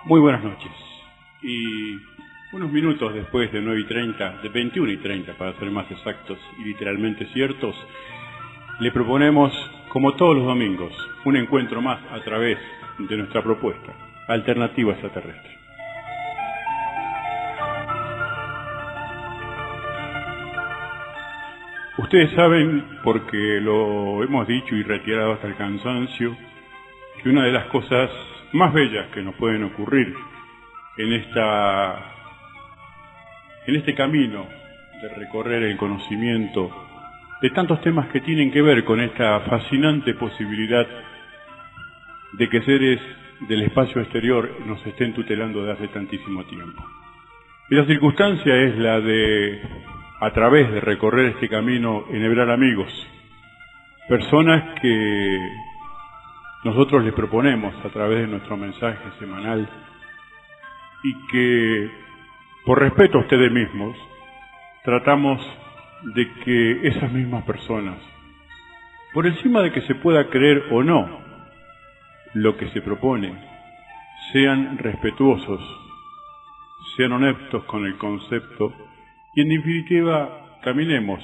Muy buenas noches. Y unos minutos después de 9:30, de 21:30 para ser más exactos y literalmente ciertos, le proponemos, como todos los domingos, un encuentro más a través de nuestra propuesta, Alternativa Extraterrestre. Ustedes saben, porque lo hemos dicho y reiterado hasta el cansancio, que una de las cosas más bellas que nos pueden ocurrir en este camino de recorrer el conocimiento de tantos temas que tienen que ver con esta fascinante posibilidad de que seres del espacio exterior nos estén tutelando desde hace tantísimo tiempo. Y la circunstancia es la de, a través de recorrer este camino, enhebrar amigos, personas que nosotros les proponemos a través de nuestro mensaje semanal y que, por respeto a ustedes mismos, tratamos de que esas mismas personas, por encima de que se pueda creer o no lo que se propone, sean respetuosos, sean honestos con el concepto y, en definitiva, caminemos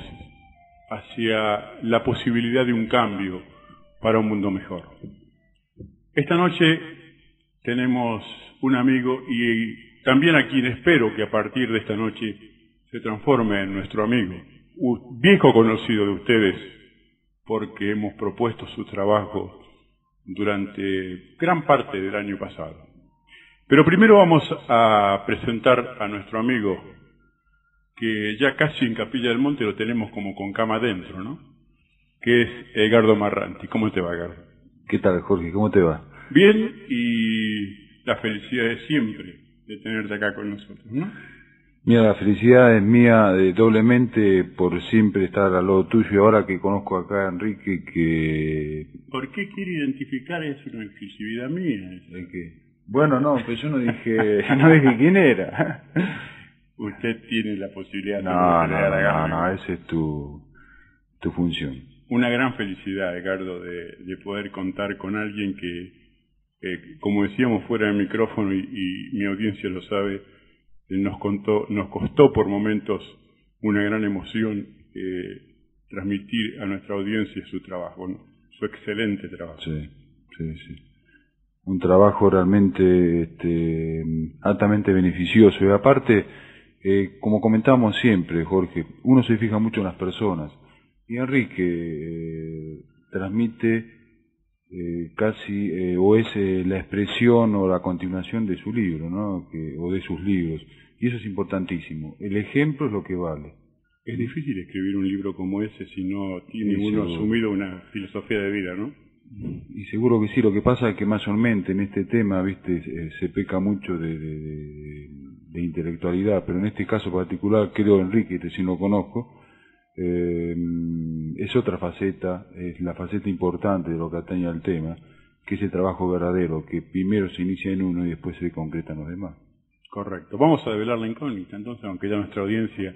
hacia la posibilidad de un cambio para un mundo mejor. Esta noche tenemos un amigo y también a quien espero que a partir de esta noche se transforme en nuestro amigo, un viejo conocido de ustedes, porque hemos propuesto su trabajo durante gran parte del año pasado. Pero primero vamos a presentar a nuestro amigo, que ya casi en Capilla del Monte lo tenemos como con cama adentro, ¿no? Que es Edgardo Marranti. ¿Cómo te va, Edgardo? ¿Qué tal, Jorge? ¿Cómo te va? Bien, y la felicidad de siempre de tenerte acá con nosotros, ¿no? Mira, la felicidad es mía doblemente por siempre estar al lado tuyo, y ahora que conozco acá a Enrique, que... ¿Por qué quiere identificar eso? Una exclusividad mía. Bueno, no, pues yo no dije, no dije quién era. Usted tiene la posibilidad de... No, esa es tu función. Una gran felicidad, Edgardo, de poder contar con alguien que, como decíamos fuera del micrófono, y mi audiencia lo sabe, nos costó por momentos una gran emoción transmitir a nuestra audiencia su trabajo, ¿no? Su excelente trabajo. Sí. Un trabajo realmente altamente beneficioso. Y aparte, como comentamos siempre, Jorge, uno se fija mucho en las personas. Y Enrique transmite casi, o es la expresión o la continuación de su libro, ¿no? O de sus libros. Y eso es importantísimo. El ejemplo es lo que vale. Es difícil escribir un libro como ese si no tiene uno asumido una filosofía de vida, ¿no? Y seguro que sí. Lo que pasa es que mayormente en este tema, viste, se peca mucho de intelectualidad, pero en este caso particular, creo, Enrique, si no lo conozco, es otra faceta, es la faceta importante de lo que atañe al tema, que es el trabajo verdadero, que primero se inicia en uno y después se concreta en los demás. Correcto. Vamos a develar la incógnita, entonces, aunque ya nuestra audiencia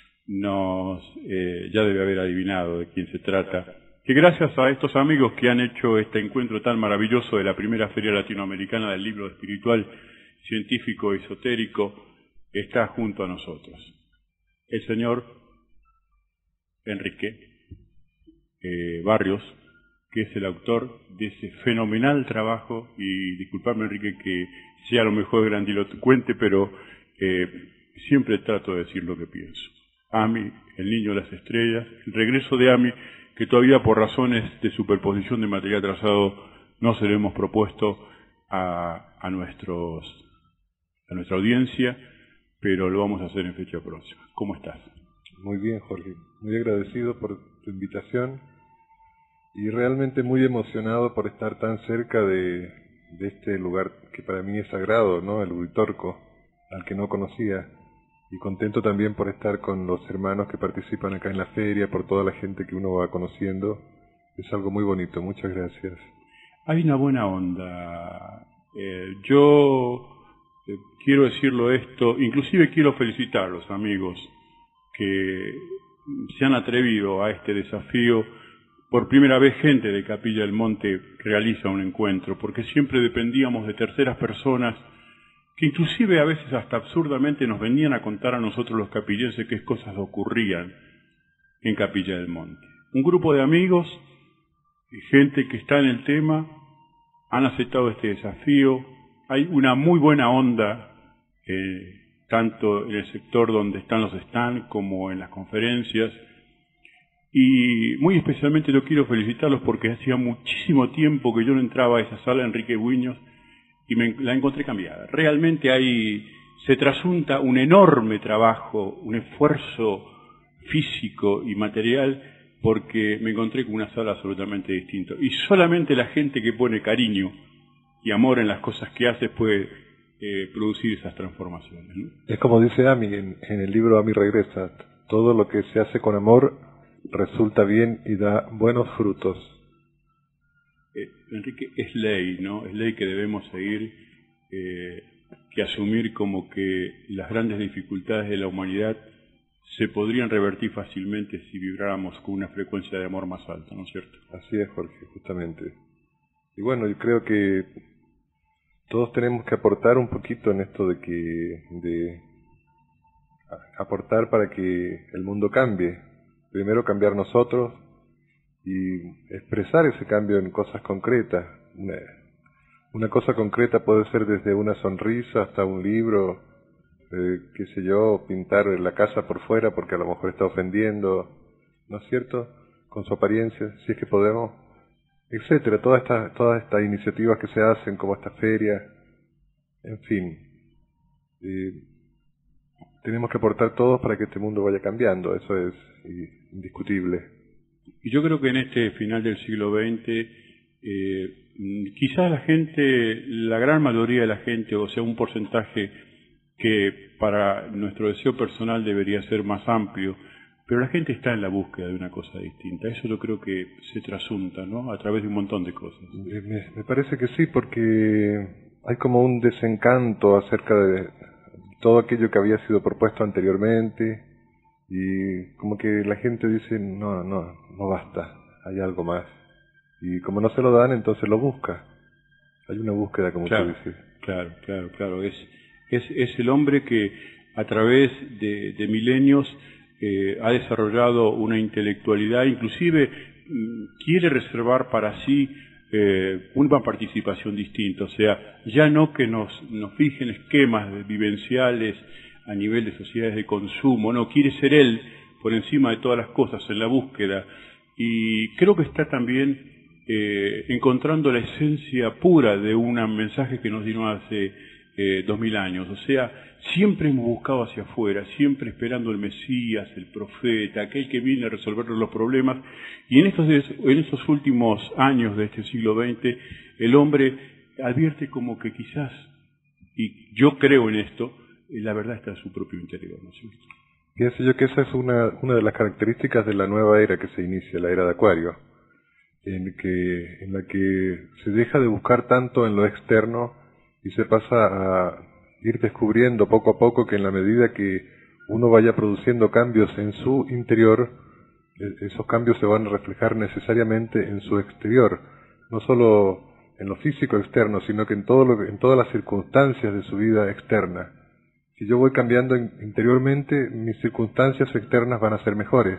ya debe haber adivinado de quién se trata, que gracias a estos amigos que han hecho este encuentro tan maravilloso de la primera Feria Latinoamericana del Libro Espiritual, Científico, Esotérico, está junto a nosotros. El señor Enrique Barrios, que es el autor de ese fenomenal trabajo, y disculpadme, Enrique, que sea a lo mejor grandilocuente, pero siempre trato de decir lo que pienso. Ami, el niño de las estrellas, el regreso de Ami, que todavía por razones de superposición de material trazado no se lo hemos propuesto a nuestra audiencia, pero lo vamos a hacer en fecha próxima. ¿Cómo estás? Muy bien, Jorge. Muy agradecido por tu invitación y realmente muy emocionado por estar tan cerca de este lugar que para mí es sagrado, ¿no? El Uritorco, al que no conocía. Y contento también por estar con los hermanos que participan acá en la feria, por toda la gente que uno va conociendo. Es algo muy bonito. Muchas gracias. Hay una buena onda. Yo quiero decirlo esto, inclusive quiero felicitar a los amigos que se han atrevido a este desafío. Por primera vez gente de Capilla del Monte realiza un encuentro, porque siempre dependíamos de terceras personas que inclusive a veces hasta absurdamente nos venían a contar a nosotros los capillenses qué cosas ocurrían en Capilla del Monte. Un grupo de amigos, gente que está en el tema, han aceptado este desafío. Hay una muy buena onda, tanto en el sector donde están los stands como en las conferencias. Y muy especialmente yo quiero felicitarlos porque hacía muchísimo tiempo que yo no entraba a esa sala Enrique Buñuel y la encontré cambiada. Realmente se trasunta un enorme trabajo, un esfuerzo físico y material, porque me encontré con una sala absolutamente distinta. Y solamente la gente que pone cariño y amor en las cosas que hace puede producir esas transformaciones, ¿no? Es como dice Ami en el libro Ami regresa, todo lo que se hace con amor resulta bien y da buenos frutos. Enrique, es ley, ¿no? Es ley que debemos seguir, que asumir como que las grandes dificultades de la humanidad se podrían revertir fácilmente si vibráramos con una frecuencia de amor más alta, ¿no es cierto? Así es, Jorge, justamente. Y bueno, yo creo que todos tenemos que aportar un poquito en esto de aportar para que el mundo cambie. Primero cambiar nosotros y expresar ese cambio en cosas concretas. Una cosa concreta puede ser desde una sonrisa hasta un libro, qué sé yo, pintar la casa por fuera porque a lo mejor está ofendiendo, ¿no es cierto?, con su apariencia, si es que podemos, etcétera. Todas estas iniciativas que se hacen, como esta feria, en fin, tenemos que aportar todos para que este mundo vaya cambiando, eso es indiscutible. Y yo creo que en este final del siglo XX, quizás la gran mayoría de la gente, o sea, un porcentaje que para nuestro deseo personal debería ser más amplio, pero la gente está en la búsqueda de una cosa distinta. Eso yo creo que se trasunta, ¿no?, a través de un montón de cosas. Me parece que sí, porque hay como un desencanto acerca de todo aquello que había sido propuesto anteriormente, y como que la gente dice, no basta, hay algo más. Y como no se lo dan, entonces lo busca. Hay una búsqueda, como tú dices. Claro. Es el hombre que a través de milenios ha desarrollado una intelectualidad, inclusive quiere reservar para sí una participación distinta, o sea, ya no que nos fijen esquemas vivenciales a nivel de sociedades de consumo, no, quiere ser él por encima de todas las cosas en la búsqueda, y creo que está también encontrando la esencia pura de un mensaje que nos dieron hace 2000 años, o sea, siempre hemos buscado hacia afuera, siempre esperando el Mesías, el profeta, aquel que viene a resolver los problemas, y en estos últimos años de este siglo XX, el hombre advierte como que quizás, y yo creo en esto, la verdad está en su propio interior, ¿no es cierto? Pienso yo que esa es una de las características de la nueva era que se inicia, la era de Acuario, en la que se deja de buscar tanto en lo externo y se pasa a ir descubriendo poco a poco que en la medida que uno vaya produciendo cambios en su interior, esos cambios se van a reflejar necesariamente en su exterior, no solo en lo físico externo, sino que en todas las circunstancias de su vida externa. Si yo voy cambiando interiormente, mis circunstancias externas van a ser mejores.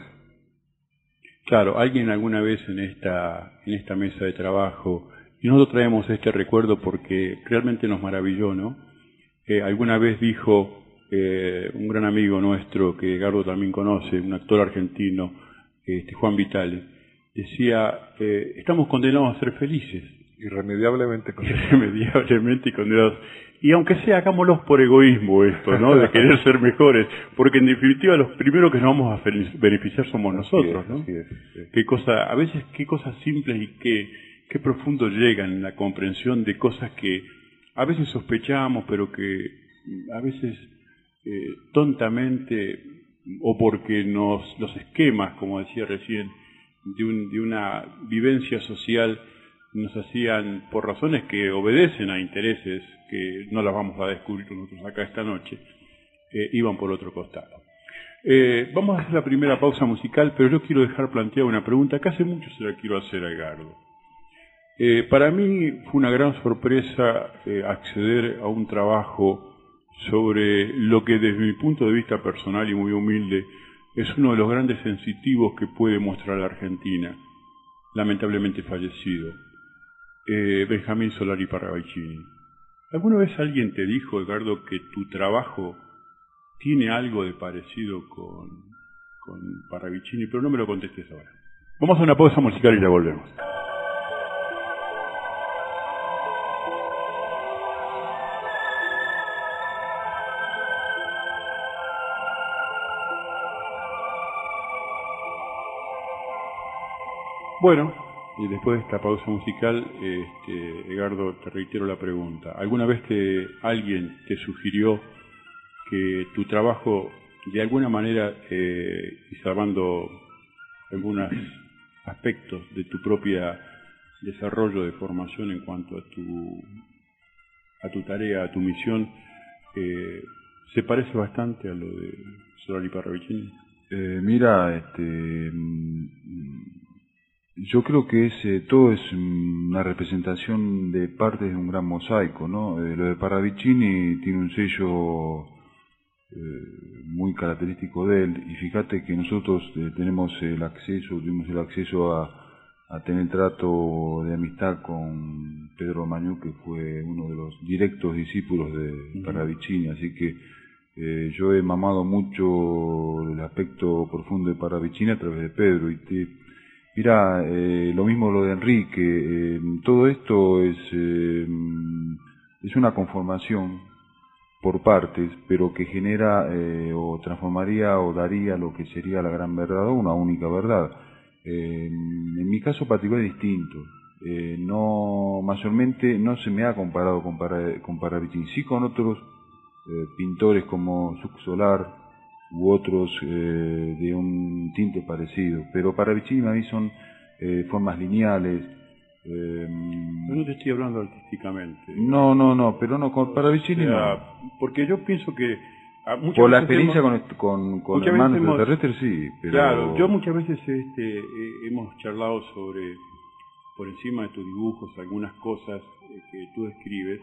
Claro, alguien alguna vez en esta mesa de trabajo, y nosotros traemos este recuerdo porque realmente nos maravilló, ¿no? Alguna vez dijo un gran amigo nuestro, que Gardo también conoce, un actor argentino, Juan Vitale, decía, estamos condenados a ser felices. Irremediablemente condenados. Y aunque sea, hagámoslos por egoísmo esto, ¿no? De querer ser mejores, porque en definitiva los primeros que nos vamos a beneficiar somos nosotros, ¿no? Así es. A veces qué cosas simples y qué profundo llegan en la comprensión de cosas que a veces sospechamos, pero que a veces tontamente, o porque los esquemas, como decía recién, de una vivencia social nos hacían, por razones que obedecen a intereses que no las vamos a descubrir nosotros acá esta noche, iban por otro costado. Vamos a hacer la primera pausa musical, pero yo quiero dejar planteada una pregunta que hace mucho se la quiero hacer a Gardo. Para mí fue una gran sorpresa acceder a un trabajo sobre lo que desde mi punto de vista personal y muy humilde es uno de los grandes sensitivos que puede mostrar la Argentina, lamentablemente fallecido, Benjamín Solari Parravicini. ¿Alguna vez alguien te dijo, Edgardo, que tu trabajo tiene algo de parecido con Parravicini? Pero no me lo contestes ahora. Vamos a una pausa musical y ya volvemos. Bueno, y después de esta pausa musical, Edgardo, te reitero la pregunta. ¿Alguna vez alguien te sugirió que tu trabajo, de alguna manera, y salvando algunos aspectos de tu propia desarrollo de formación en cuanto a tu tarea, a tu misión, se parece bastante a lo de Solari Parravicini? Mira, yo creo que todo es una representación de partes de un gran mosaico, ¿no? Lo de Parravicini tiene un sello muy característico de él, y fíjate que nosotros tuvimos el acceso a tener trato de amistad con Pedro Mañú, que fue uno de los directos discípulos de Parravicini, así que yo he mamado mucho el aspecto profundo de Parravicini a través de Pedro. Mira, lo mismo lo de Enrique, todo esto es una conformación por partes, pero que genera o transformaría o daría lo que sería la gran verdad o una única verdad. En mi caso particular es distinto. Mayormente no se me ha comparado con Parravicini, sí con otros pintores como Suc Solar u otros de un tinte parecido, pero Parravicini a mí son formas lineales. No te estoy hablando artísticamente. No, pero no, con Parravicini no. Porque yo pienso que por la experiencia con hermanos extraterrestres, sí, pero... Claro, yo muchas veces hemos charlado por encima de tus dibujos, algunas cosas que tú describes,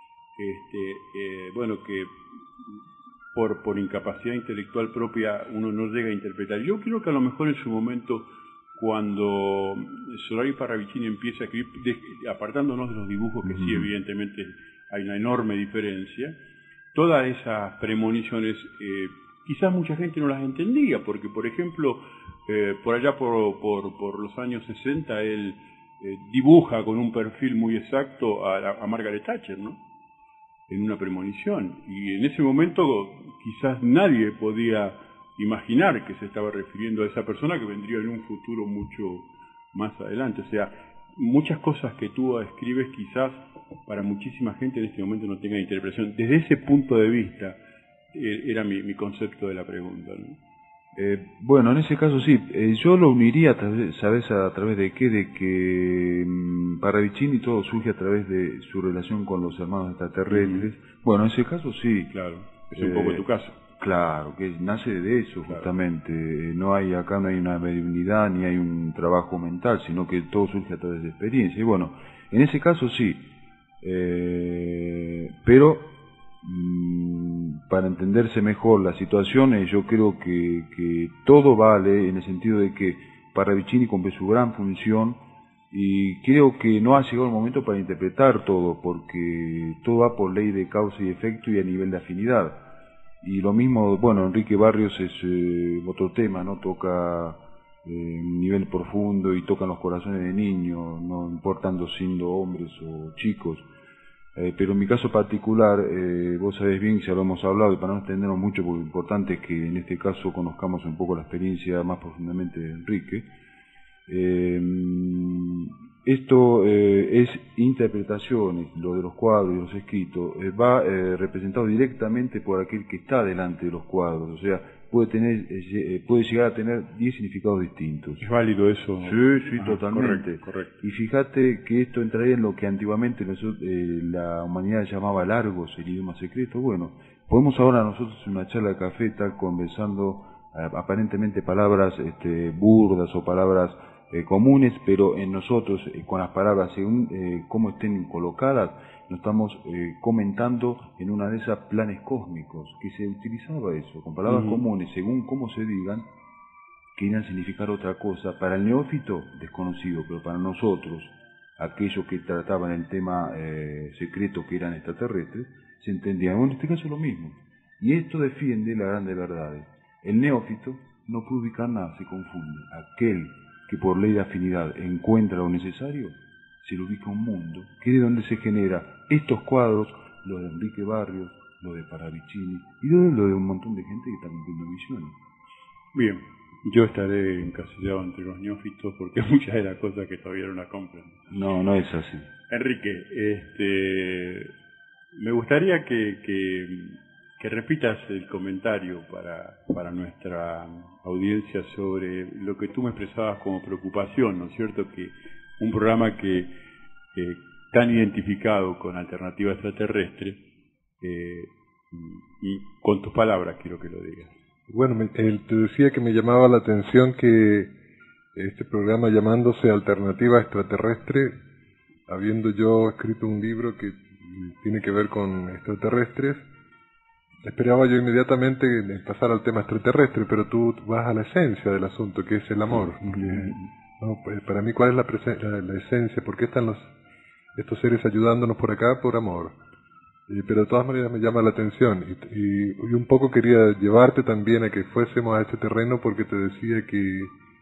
bueno, que por incapacidad intelectual propia uno no llega a interpretar. Yo creo que a lo mejor en su momento, cuando Solari Parravicini empieza a escribir, apartándonos de los dibujos, que sí, evidentemente hay una enorme diferencia, todas esas premoniciones, quizás mucha gente no las entendía, porque por ejemplo, por allá por los años 60, él dibuja con un perfil muy exacto a Margaret Thatcher, ¿no? En una premonición, y en ese momento quizás nadie podía imaginar que se estaba refiriendo a esa persona que vendría en un futuro mucho más adelante. O sea, muchas cosas que tú escribes quizás para muchísima gente en este momento no tengan interpretación. Desde ese punto de vista era mi concepto de la pregunta, ¿no? Bueno, en ese caso sí, yo lo uniría, ¿sabes a través de qué? De que Parravicini todo surge a través de su relación con los hermanos extraterrestres. Bueno, en ese caso sí. Claro, es un poco tu caso. Claro, que nace de eso, claro. Justamente. Acá no hay una mediunidad ni hay un trabajo mental, sino que todo surge a través de experiencia. Y bueno, en ese caso sí. Pero para entenderse mejor las situaciones, yo creo que todo vale en el sentido de que Parravicini cumple su gran función, y creo que no ha llegado el momento para interpretar todo, porque todo va por ley de causa y efecto y a nivel de afinidad. Y lo mismo, bueno, Enrique Barrios es otro tema, ¿no? Toca un nivel profundo y toca los corazones de niños, no importando siendo hombres o chicos. Pero en mi caso particular, vos sabés bien, ya lo hemos hablado, y para no extendernos mucho, porque lo importante es que en este caso conozcamos un poco la experiencia más profundamente de Enrique. Esto es interpretaciones, lo de los cuadros y los escritos, va representado directamente por aquel que está delante de los cuadros, o sea, puede llegar a tener 10 significados distintos. ¿Es válido eso? Sí, totalmente. Correcto. Y fíjate que esto entraría en lo que antiguamente la humanidad llamaba Largos, el idioma secreto. Bueno, podemos ahora nosotros en una charla de café estar conversando aparentemente palabras burdas o palabras comunes, pero en nosotros, con las palabras, según cómo estén colocadas, nos estamos comentando en una de esas planes cósmicos, que se utilizaba eso, con palabras comunes, según cómo se digan, querían significar otra cosa. Para el neófito, desconocido, pero para nosotros, aquellos que trataban el tema secreto que eran extraterrestres, se entendían. Bueno, en este caso es lo mismo. Y esto defiende las grandes verdades. El neófito no puede ubicar nada, se confunde. Aquel que por ley de afinidad encuentra lo necesario, se le ubica un mundo, que es de donde se genera estos cuadros, los de Enrique Barrios, los de Paravicini, y lo de un montón de gente que está cumpliendo misiones. Bien, yo estaré encasillado entre los neófitos porque muchas de las cosas que todavía no las comprendo. No es así. Enrique, me gustaría que repitas el comentario para nuestra audiencia sobre lo que tú me expresabas como preocupación, ¿no es cierto? Que un programa que tan identificado con Alternativa Extraterrestre, y con tus palabras quiero que lo digas. Bueno, te decía que me llamaba la atención que este programa, llamándose Alternativa Extraterrestre, habiendo yo escrito un libro que tiene que ver con extraterrestres, esperaba yo inmediatamente pasar al tema extraterrestre, pero tú vas a la esencia del asunto, que es el amor. Pues para mí, ¿cuál es la esencia? ¿Por qué están estos seres ayudándonos por acá? Por amor. Pero de todas maneras me llama la atención y un poco quería llevarte también a que fuésemos a este terreno, porque te decía que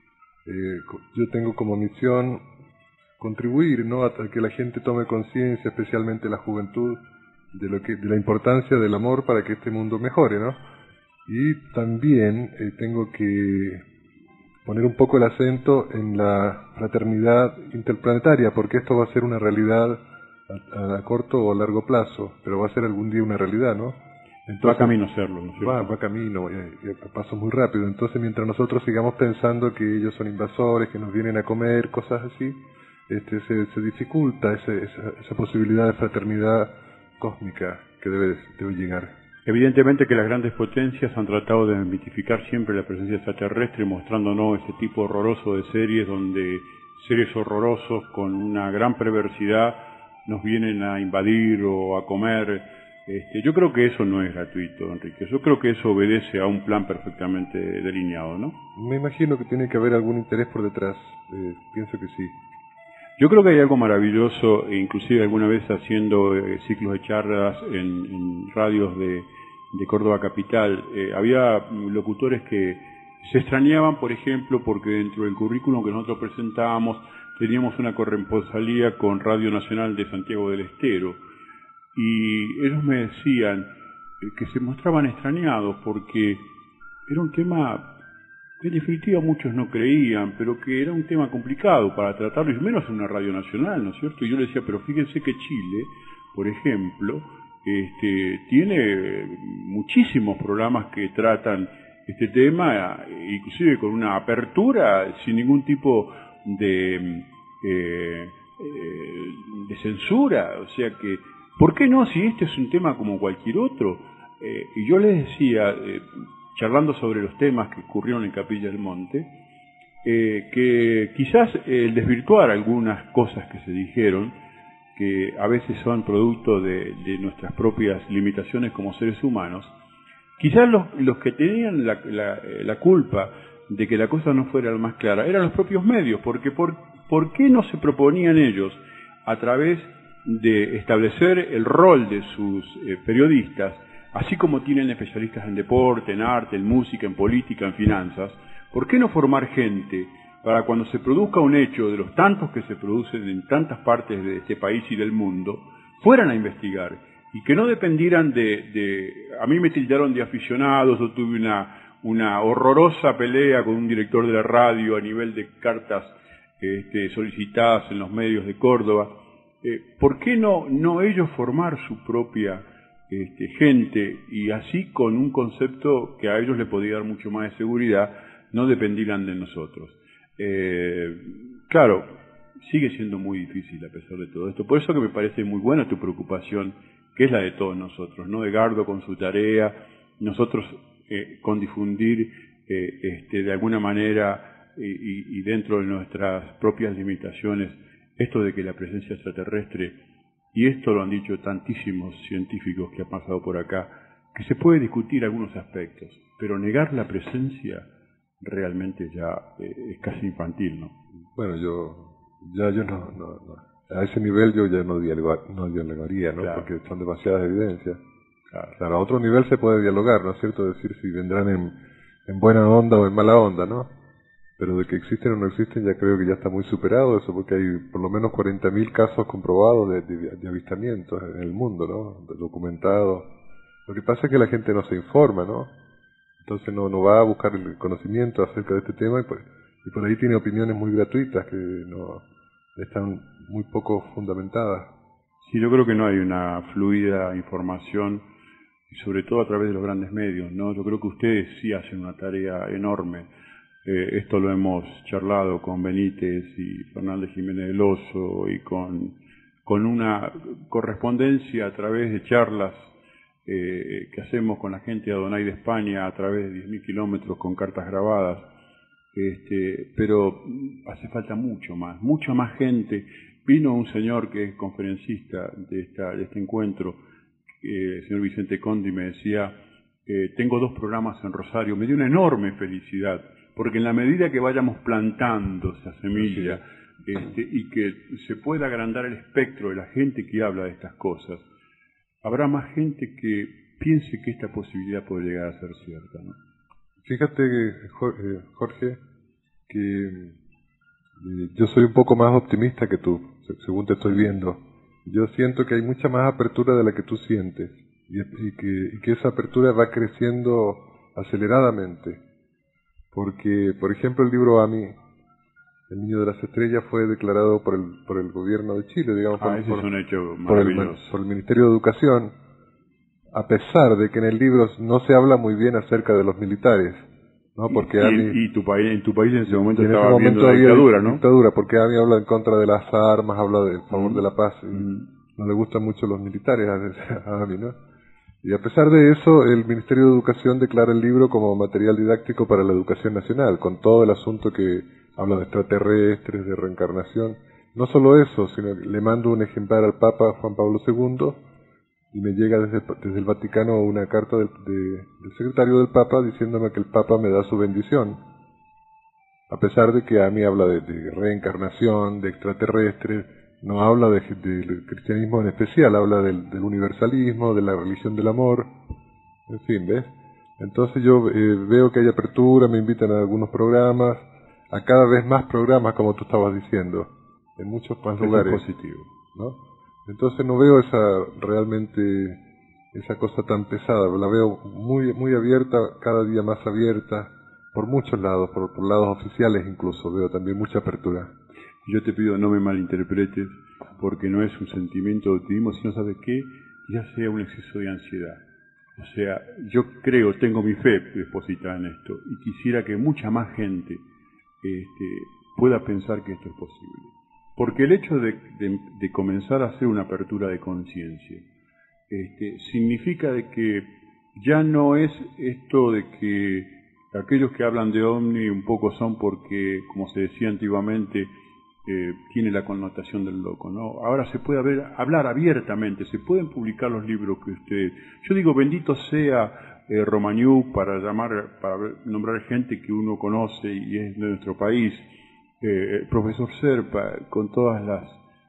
yo tengo como misión contribuir, ¿no?, a que la gente tome conciencia, especialmente la juventud, de la importancia del amor para que este mundo mejore, ¿no? Y también tengo que poner un poco el acento en la fraternidad interplanetaria, porque esto va a ser una realidad a corto o a largo plazo, pero va a ser algún día una realidad, ¿no? Entonces, va camino a serlo, ¿no es cierto? Va camino, a paso muy rápido. Entonces, mientras nosotros sigamos pensando que ellos son invasores, que nos vienen a comer, cosas así, se dificulta esa posibilidad de fraternidad cósmica que debe llegar. Evidentemente que las grandes potencias han tratado de mitificar siempre la presencia extraterrestre, mostrándonos ese tipo horroroso de series donde seres horrorosos con una gran perversidad nos vienen a invadir o a comer. Yo creo que eso no es gratuito, Enrique. Yo creo que eso obedece a un plan perfectamente delineado, ¿no? Me imagino que tiene que haber algún interés por detrás. Pienso que sí. Yo creo que hay algo maravilloso, inclusive alguna vez haciendo ciclos de charlas en radios de Córdoba Capital. Había locutores que se extrañaban, por ejemplo, porque dentro del currículum que nosotros presentábamos teníamos una corresponsalía con Radio Nacional de Santiago del Estero, y ellos me decían que se mostraban extrañados porque era un tema que en definitiva muchos no creían, pero que era un tema complicado para tratarlo, y menos en una radio nacional, ¿no es cierto? Y yo le decía, pero fíjense que Chile, por ejemplo, tiene muchísimos programas que tratan este tema, inclusive con una apertura sin ningún tipo de censura. O sea que, ¿por qué no? Si este es un tema como cualquier otro. Y yo les decía, charlando sobre los temas que ocurrieron en Capilla del Monte, que quizás el desvirtuar algunas cosas que se dijeron, que a veces son producto de nuestras propias limitaciones como seres humanos, quizás los que tenían la culpa de que la cosa no fuera lo más clara eran los propios medios, porque ¿por qué no se proponían ellos, a través de establecer el rol de sus periodistas, así como tienen especialistas en deporte, en arte, en música, en política, en finanzas, por qué no formar gente para cuando se produzca un hecho de los tantos que se producen en tantas partes de este país y del mundo, fueran a investigar y que no dependieran a mí me tildaron de aficionados, yo tuve una horrorosa pelea con un director de la radio a nivel de cartas solicitadas en los medios de Córdoba. ¿Por qué no ellos formar su propia gente, y así con un concepto que a ellos le podía dar mucho más de seguridad, no dependieran de nosotros? Claro, sigue siendo muy difícil a pesar de todo esto. Por eso que me parece muy buena tu preocupación, que es la de todos nosotros, ¿no? Edgardo con su tarea, nosotros con difundir de alguna manera y dentro de nuestras propias limitaciones, esto de que la presencia extraterrestre, y esto lo han dicho tantísimos científicos que han pasado por acá, que se puede discutir algunos aspectos, pero negar la presencia realmente ya es casi infantil, ¿no? Bueno, yo a ese nivel yo ya no dialogaría, ¿no? Claro. Porque son demasiadas evidencias. Claro. Claro, a otro nivel se puede dialogar, ¿no es cierto? Decir si vendrán en buena onda o en mala onda, ¿no? Pero de que existen o no existen ya creo que ya está muy superado eso, porque hay por lo menos 40.000 casos comprobados de avistamientos en el mundo, ¿no? Documentados. Lo que pasa es que la gente no se informa, ¿no? Entonces no va a buscar el conocimiento acerca de este tema y por ahí tiene opiniones muy gratuitas que no están muy poco fundamentadas. Sí, yo creo que no hay una fluida información, y sobre todo a través de los grandes medios, ¿no? Yo creo que ustedes sí hacen una tarea enorme. Esto lo hemos charlado con Benítez y Fernández Jiménez del Oso y con una correspondencia a través de charlas que hacemos con la gente de Adonai de España a través de 10.000 kilómetros con cartas grabadas. Pero hace falta mucha más gente. Vino un señor que es conferencista de este encuentro, el señor Vicente Condi, me decía, tengo 2 programas en Rosario. Me dio una enorme felicidad, porque en la medida que vayamos plantando esa semilla y que se pueda agrandar el espectro de la gente que habla de estas cosas, habrá más gente que piense que esta posibilidad puede llegar a ser cierta, ¿no? Fíjate, Jorge, que yo soy un poco más optimista que tú, según te estoy viendo. Yo siento que hay mucha más apertura de la que tú sientes y que esa apertura va creciendo aceleradamente. Porque, por ejemplo, el libro Ami, El Niño de las Estrellas, fue declarado por el gobierno de Chile, digamos, ese es un hecho por maravilloso. el Ministerio de Educación, a pesar de que en el libro no se habla muy bien acerca de los militares, ¿no? Porque en tu país en ese momento en ese estaba momento viendo la había dictadura, ¿no? dictadura, porque Ami habla en contra de las armas, habla del favor de la paz, y no le gustan mucho los militares a Ami, ¿no? Y a pesar de eso, el Ministerio de Educación declara el libro como material didáctico para la educación nacional, con todo el asunto que habla de extraterrestres, de reencarnación. No solo eso, sino que le mando un ejemplar al Papa Juan Pablo II y me llega desde el Vaticano una carta del secretario del Papa diciéndome que el Papa me da su bendición. A pesar de que a mí habla de reencarnación, de extraterrestres, no habla del cristianismo en especial, habla del universalismo, de la religión del amor, en fin, ¿ves? Entonces yo veo que hay apertura, me invitan a algunos programas, a cada vez más programas, como tú estabas diciendo, en muchos más lugares. Es positivo, ¿no? Entonces no veo realmente esa cosa tan pesada, la veo muy, muy abierta, cada día más abierta, por muchos lados, por lados oficiales incluso, veo también mucha apertura. Yo te pido no me malinterpretes, porque no es un sentimiento de optimismo, sino, ¿sabes qué? Ya sea un exceso de ansiedad. O sea, yo tengo mi fe depositada en esto, y quisiera que mucha más gente pueda pensar que esto es posible. Porque el hecho de comenzar a hacer una apertura de conciencia significa de que ya no es esto de que aquellos que hablan de ovni un poco son porque, como se decía antiguamente, tiene la connotación del loco, ¿no? Ahora se puede hablar abiertamente, se pueden publicar los libros que ustedes... Yo digo, bendito sea Romaniuk para nombrar gente que uno conoce y es de nuestro país, el profesor Serpa, con todas las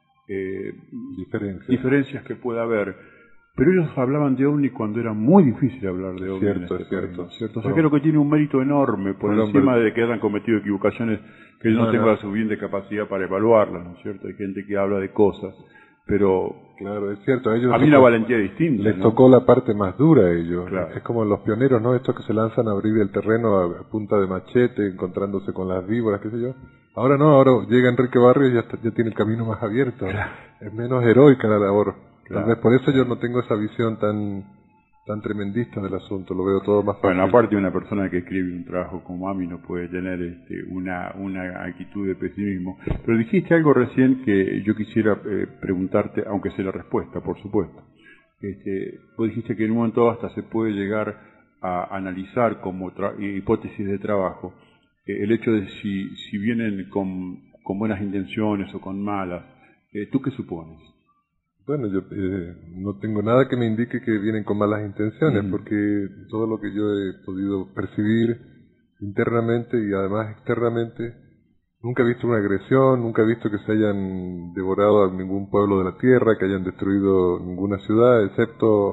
diferencias que pueda haber. Pero ellos hablaban de ovni cuando era muy difícil hablar de ovni. Es cierto. O sea, creo que tiene un mérito enorme por encima de que hayan cometido equivocaciones que yo no tengo la suficiente capacidad para evaluarlas, ¿no es cierto? Hay gente que habla de cosas, pero claro, es cierto, a ellos mí la valentía es distinta. Les tocó la parte más dura a ellos. Claro. Es como los pioneros, ¿no? Estos que se lanzan a abrir el terreno a punta de machete, encontrándose con las víboras, qué sé yo. Ahora no, ahora llega Enrique Barrios y ya tiene el camino más abierto. Claro. Es menos heroica la labor. Claro. Tal vez por eso yo no tengo esa visión tan tremendista del asunto, lo veo todo más fácil. Bueno, aparte una persona que escribe un trabajo como Ami no puede tener una actitud de pesimismo. Pero dijiste algo recién que yo quisiera preguntarte, aunque sé la respuesta, por supuesto. Vos dijiste que en un momento hasta se puede llegar a analizar como hipótesis de trabajo el hecho de si vienen con buenas intenciones o con malas, ¿tú qué supones? Bueno, yo no tengo nada que me indique que vienen con malas intenciones, porque todo lo que yo he podido percibir internamente y además externamente, nunca he visto una agresión, nunca he visto que se hayan devorado a ningún pueblo de la tierra, que hayan destruido ninguna ciudad, excepto,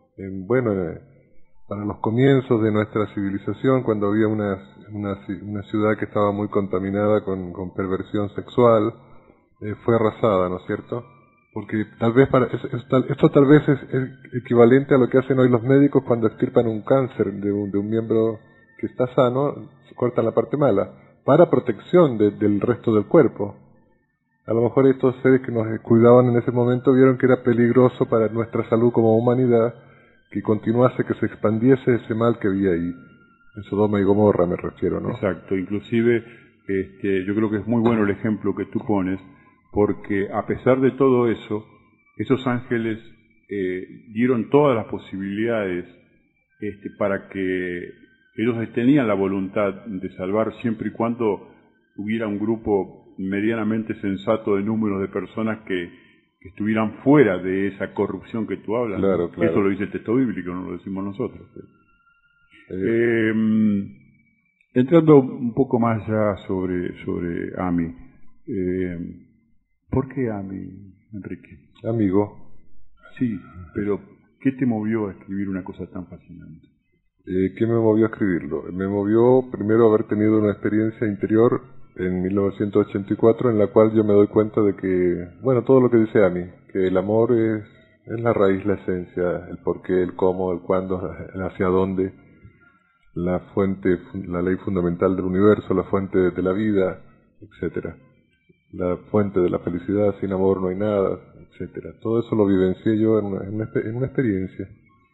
para los comienzos de nuestra civilización, cuando había una ciudad que estaba muy contaminada con perversión sexual, fue arrasada, ¿no es cierto? Porque tal vez esto tal vez es equivalente a lo que hacen hoy los médicos cuando extirpan un cáncer de un miembro que está sano, se cortan la parte mala, para protección del resto del cuerpo. A lo mejor estos seres que nos cuidaban en ese momento vieron que era peligroso para nuestra salud como humanidad que continuase, que se expandiese ese mal que había ahí. En Sodoma y Gomorra me refiero, ¿no? Exacto, inclusive yo creo que es muy bueno el ejemplo que tú pones, porque a pesar de todo eso, esos ángeles dieron todas las posibilidades para que ellos tenían la voluntad de salvar siempre y cuando hubiera un grupo medianamente sensato de números de personas que estuvieran fuera de esa corrupción que tú hablas. Claro, claro. Eso lo dice el texto bíblico, no lo decimos nosotros. Entrando un poco más ya sobre Ami, ¿por qué Ami, Enrique? Amigo. Sí, pero ¿qué te movió a escribir una cosa tan fascinante? ¿Qué me movió a escribirlo? Me movió primero haber tenido una experiencia interior en 1984 en la cual yo me doy cuenta de que, todo lo que dice Ami, que el amor es la raíz, la esencia, el por qué, el cómo, el cuándo, el hacia dónde, la fuente, la ley fundamental del universo, la fuente de la vida, etcétera, la fuente de la felicidad, sin amor no hay nada, etcétera. Todo eso lo vivencié yo en una experiencia.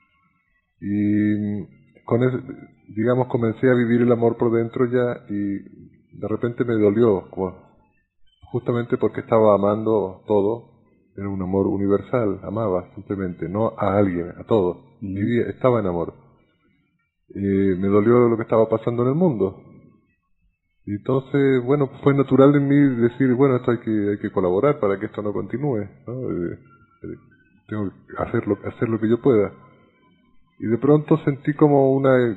Y con eso, comencé a vivir el amor por dentro ya, y de repente me dolió, justamente porque estaba amando todo. Era un amor universal, amaba simplemente, no a alguien, a todo. Vivía, estaba en amor. Me dolió lo que estaba pasando en el mundo. Y entonces, fue natural en mí decir, esto hay que colaborar para que esto no continúe, ¿no? Tengo que hacer lo que yo pueda. Y de pronto sentí como una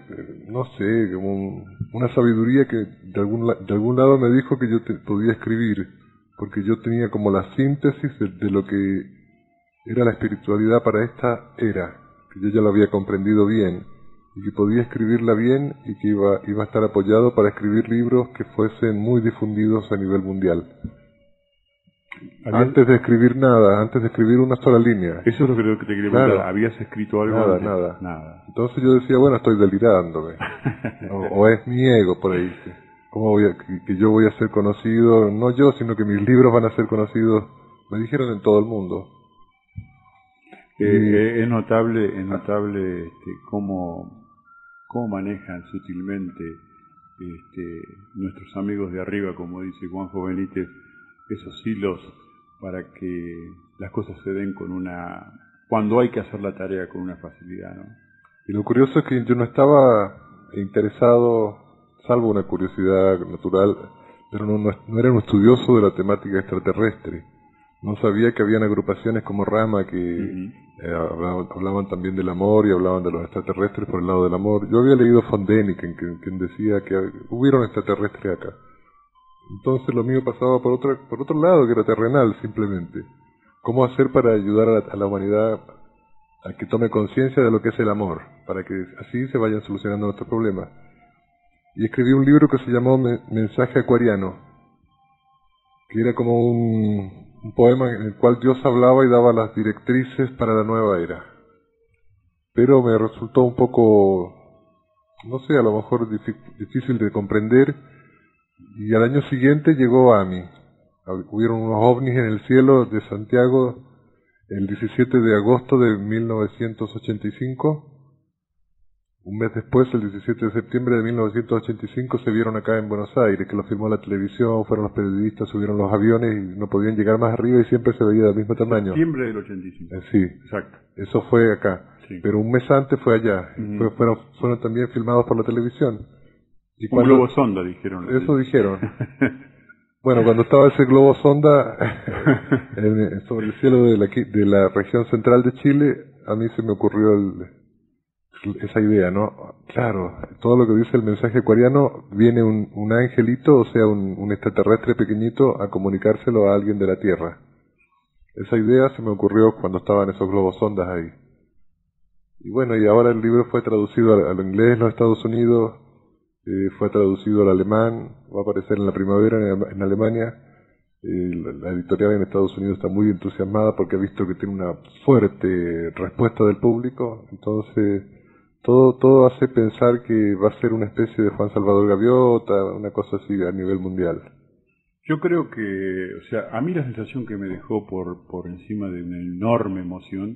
sabiduría que de algún lado me dijo que yo podía escribir, porque yo tenía como la síntesis de lo que era la espiritualidad para esta era, que yo ya la había comprendido bien, y que podía escribirla bien, y que iba a estar apoyado para escribir libros que fuesen muy difundidos a nivel mundial. Antes de escribir nada, antes de escribir una sola línea. Eso es lo que te quería preguntar. ¿Habías escrito algo antes? Nada. Entonces yo decía, estoy delirándome. o es mi ego por ahí. ¿Cómo que yo voy a ser conocido? No yo, sino que mis libros van a ser conocidos. Me dijeron en todo el mundo. Es notable cómo manejan sutilmente nuestros amigos de arriba, como dice Juanjo Benítez, esos hilos para que las cosas se den cuando hay que hacer la tarea con una facilidad, ¿no? Y lo curioso es que yo no estaba interesado, salvo una curiosidad natural, pero no era un estudioso de la temática extraterrestre. No sabía que habían agrupaciones como Rama que hablaban también del amor y hablaban de los extraterrestres por el lado del amor. Yo había leído von Däniken, quien decía que hubieron extraterrestres acá. Entonces lo mío pasaba por otro lado, que era terrenal simplemente. ¿Cómo hacer para ayudar a la humanidad a que tome conciencia de lo que es el amor, para que así se vayan solucionando nuestros problemas? Y escribí un libro que se llamó Mensaje Acuariano, que era como un poema en el cual Dios hablaba y daba las directrices para la nueva era. Pero me resultó un poco, a lo mejor difícil de comprender. Y al año siguiente llegó Ami. Hubieron unos ovnis en el cielo de Santiago el 17 de agosto de 1985. Un mes después, el 17 de septiembre de 1985, se vieron acá en Buenos Aires, que lo filmó la televisión, fueron los periodistas, subieron los aviones y no podían llegar más arriba y siempre se veía del mismo tamaño. Septiembre del 85. Sí, exacto. Eso fue acá. Sí. Pero un mes antes fue allá. Fueron también filmados por la televisión. Y un globo sonda, dijeron. Eso dijeron. Bueno, cuando estaba ese globo sonda sobre el cielo de la región central de Chile, a mí se me ocurrió esa idea, ¿no? Claro, todo lo que dice el mensaje acuariano, viene un angelito, o sea, un extraterrestre pequeñito, a comunicárselo a alguien de la Tierra. Esa idea se me ocurrió cuando estaban esos globos sondas ahí. Y bueno, y ahora el libro fue traducido al inglés en los Estados Unidos, fue traducido al alemán, va a aparecer en la primavera en Alemania. La editorial en Estados Unidos está muy entusiasmada porque ha visto que tiene una fuerte respuesta del público. Entonces, todo hace pensar que va a ser una especie de Juan Salvador Gaviota, una cosa así a nivel mundial. Yo creo que, o sea, a mí la sensación que me dejó por encima de una enorme emoción,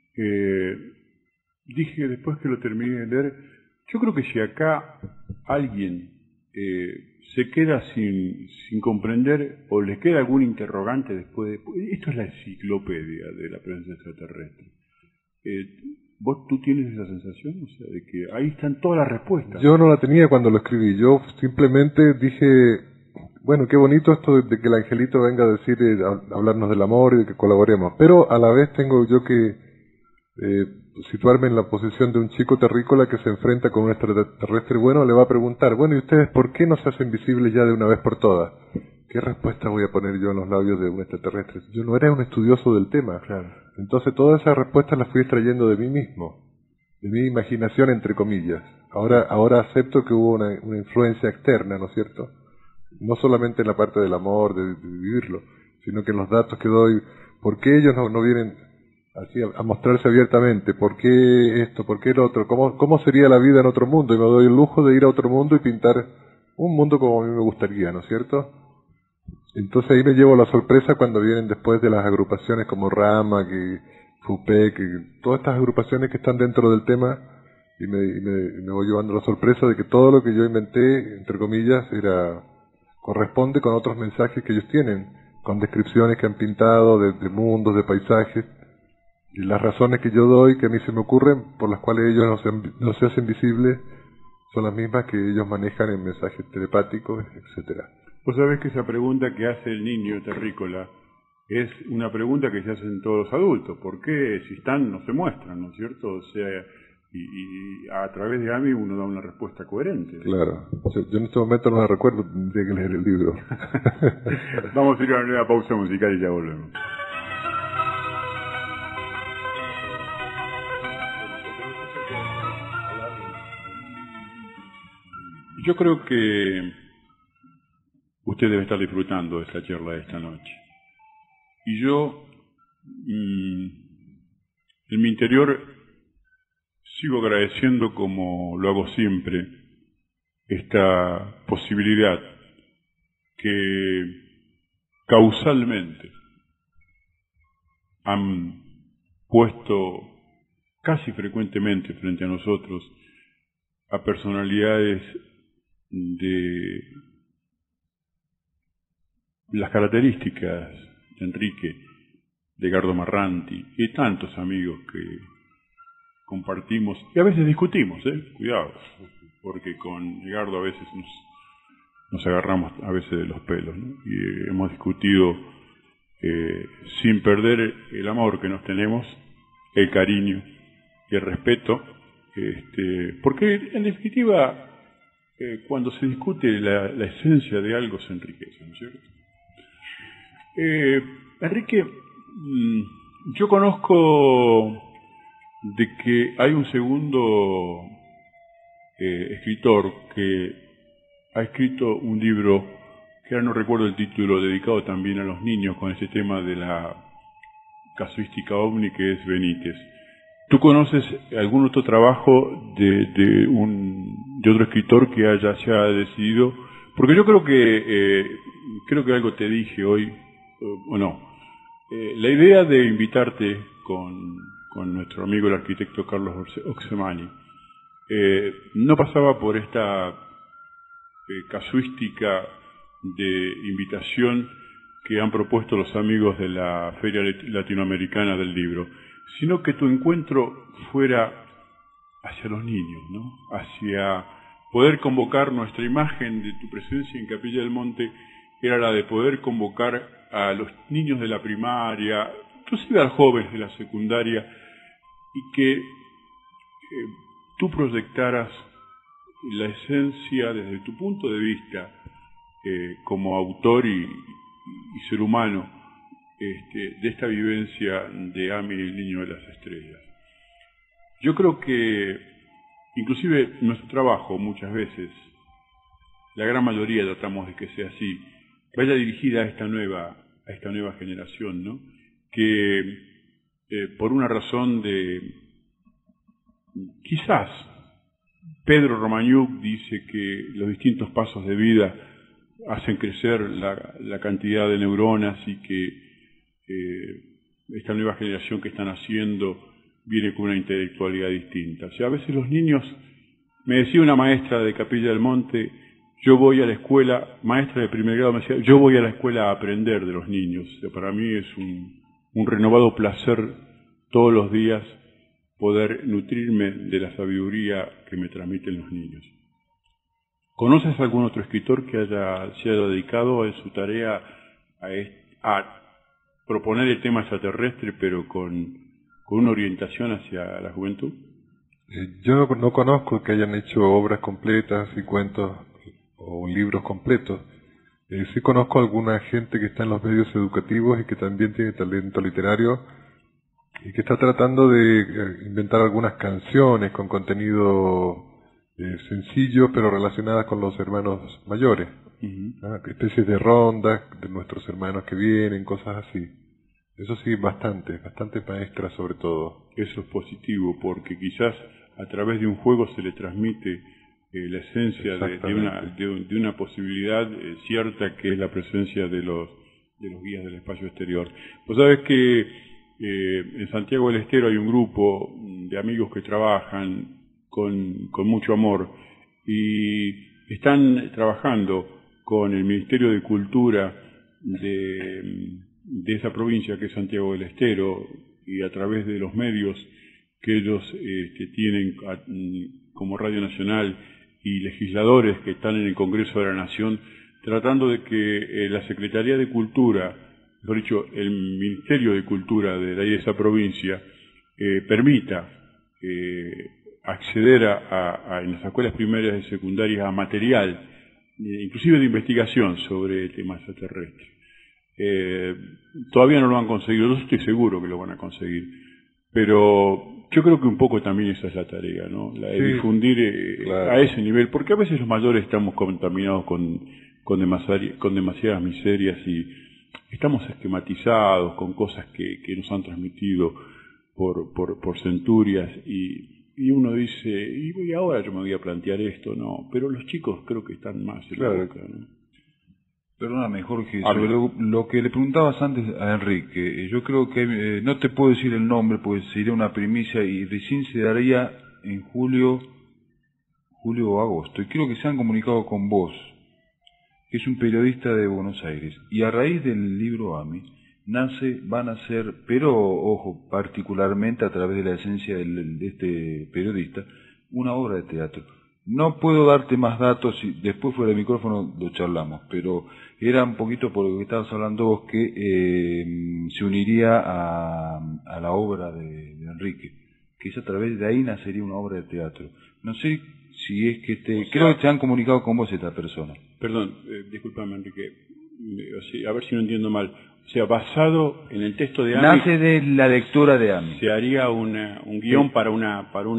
dije después que lo terminé de leer, yo creo que si acá alguien se queda sin comprender o le queda algún interrogante después de... Esto es la enciclopedia de la presencia extraterrestre. ¿Tú tienes esa sensación? O sea, de que ahí están todas las respuestas. Yo no la tenía cuando lo escribí. Yo simplemente dije, bueno, qué bonito esto de que el angelito venga a decir, hablarnos del amor y de que colaboremos. Pero a la vez tengo yo que situarme en la posición de un chico terrícola que se enfrenta con un extraterrestre bueno, le va a preguntar, bueno, ¿y ustedes por qué no se hacen visibles ya de una vez por todas? ¿Qué respuesta voy a poner yo en los labios de un extraterrestre? Yo no era un estudioso del tema. Claro. Entonces todas esas respuestas las fui extrayendo de mí mismo, de mi imaginación, entre comillas. Ahora acepto que hubo una influencia externa, ¿no es cierto? No solamente en la parte del amor, de vivirlo, sino que en los datos que doy, ¿por qué ellos no vienen así a mostrarse abiertamente? ¿Por qué esto? ¿Por qué el otro? ¿Cómo sería la vida en otro mundo? Y me doy el lujo de ir a otro mundo y pintar un mundo como a mí me gustaría, ¿no es cierto? Entonces ahí me llevo la sorpresa cuando vienen después de las agrupaciones como Rama, FUPEC, todas estas agrupaciones que están dentro del tema, y me voy llevando la sorpresa de que todo lo que yo inventé, entre comillas, corresponde con otros mensajes que ellos tienen, con descripciones que han pintado de mundos, de paisajes, y las razones que yo doy, que a mí se me ocurren, por las cuales ellos no se hacen visibles, son las mismas que ellos manejan en mensajes telepáticos, etcétera. Vos sabés que esa pregunta que hace el niño terrícola es una pregunta que se hacen todos los adultos. ¿Por qué si están no se muestran, no es cierto? O sea, y a través de AMI uno da una respuesta coherente. Claro. Yo en este momento no la recuerdo, tendría que leer el libro. Vamos a ir a una nueva pausa musical y ya volvemos. Yo creo que usted debe estar disfrutando de esta charla de esta noche. Y yo, en mi interior, sigo agradeciendo, como lo hago siempre, esta posibilidad que causalmente han puesto casi frecuentemente frente a nosotros a personalidades de las características de Enrique, de Edgardo Marranti y tantos amigos que compartimos y a veces discutimos, cuidado, porque con Edgardo a veces nos agarramos a veces de los pelos, ¿no? Y hemos discutido sin perder el amor que nos tenemos, el cariño y el respeto, porque en definitiva cuando se discute la esencia de algo se enriquece, ¿no es cierto? Enrique, yo conozco de que hay un segundo escritor que ha escrito un libro, que ahora no recuerdo el título, dedicado también a los niños con ese tema de la casuística ovni, que es Benítez. ¿Tú conoces algún otro trabajo de otro escritor que se haya decidido? Porque yo creo que algo te dije hoy, o no. La idea de invitarte con nuestro amigo el arquitecto Carlos Oxemani no pasaba por esta casuística de invitación que han propuesto los amigos de la Feria Latinoamericana del Libro, sino que tu encuentro fuera hacia los niños, ¿no? Hacia poder convocar nuestra imagen de tu presencia en Capilla del Monte era la de poder convocar a los niños de la primaria, inclusive a los jóvenes de la secundaria, y que tú proyectaras la esencia desde tu punto de vista como autor y ser humano de esta vivencia de Ami, el niño de las estrellas. Yo creo que inclusive nuestro trabajo muchas veces, la gran mayoría tratamos de que sea así, vaya dirigida a esta nueva generación, ¿no? Que por una razón quizás Pedro Romagnuk dice que los distintos pasos de vida hacen crecer la cantidad de neuronas y que esta nueva generación que están haciendo viene con una intelectualidad distinta. O sea, a veces los niños, me decía una maestra de Capilla del Monte, yo voy a la escuela, maestra de primer grado, me decía, yo voy a la escuela a aprender de los niños. O sea, para mí es un renovado placer todos los días poder nutrirme de la sabiduría que me transmiten los niños. ¿Conoces algún otro escritor que se haya dedicado en su tarea a proponer el tema extraterrestre, pero con una orientación hacia la juventud? Yo no conozco que hayan hecho obras completas y cuentos o libros completos. Sí conozco a alguna gente que está en los medios educativos y que también tiene talento literario y que está tratando de inventar algunas canciones con contenido sencillo, pero relacionadas con los hermanos mayores. Especies de rondas de nuestros hermanos que vienen, cosas así. Eso sí, bastante maestras sobre todo. Eso es positivo, porque quizás a través de un juego se le transmite la esencia de una posibilidad cierta, que es la presencia de los guías del espacio exterior. Pues sabes que en Santiago del Estero hay un grupo de amigos que trabajan con mucho amor y están trabajando con el Ministerio de Cultura de esa provincia que es Santiago del Estero, y a través de los medios que ellos tienen como Radio Nacional y legisladores que están en el Congreso de la Nación, tratando de que la Secretaría de Cultura, mejor dicho, el Ministerio de Cultura de esa provincia, permita acceder en las escuelas primarias y secundarias a material, inclusive de investigación sobre temas extraterrestres. Todavía no lo han conseguido, yo estoy seguro que lo van a conseguir, pero yo creo que un poco también esa es la tarea, ¿no? La de difundir claro, a ese nivel, porque a veces los mayores estamos contaminados con demasiadas miserias y estamos esquematizados con cosas que nos han transmitido por centurias y uno dice, y ahora yo me voy a plantear esto, no, pero los chicos creo que están más en la boca, ¿no? Perdóname, Jorge, sobre lo que le preguntabas antes a Enrique, yo creo que no te puedo decir el nombre, pues sería una primicia y recién se daría en julio o agosto, y creo que se han comunicado con vos, que es un periodista de Buenos Aires, y a raíz del libro Ami, van a ser, pero ojo, particularmente a través de la esencia de este periodista, una obra de teatro. No puedo darte más datos, y después fuera del micrófono lo charlamos, pero era un poquito por lo que estabas hablando vos, que se uniría a la obra de Enrique, que es a través de ahí nacería una obra de teatro. No sé si es que creo que te han comunicado con vos esta persona. Perdón, discúlpame, Enrique, a ver si no entiendo mal. O sea, basado en el texto de Ami, nace de la lectura de Ami. ¿Se haría un guión para un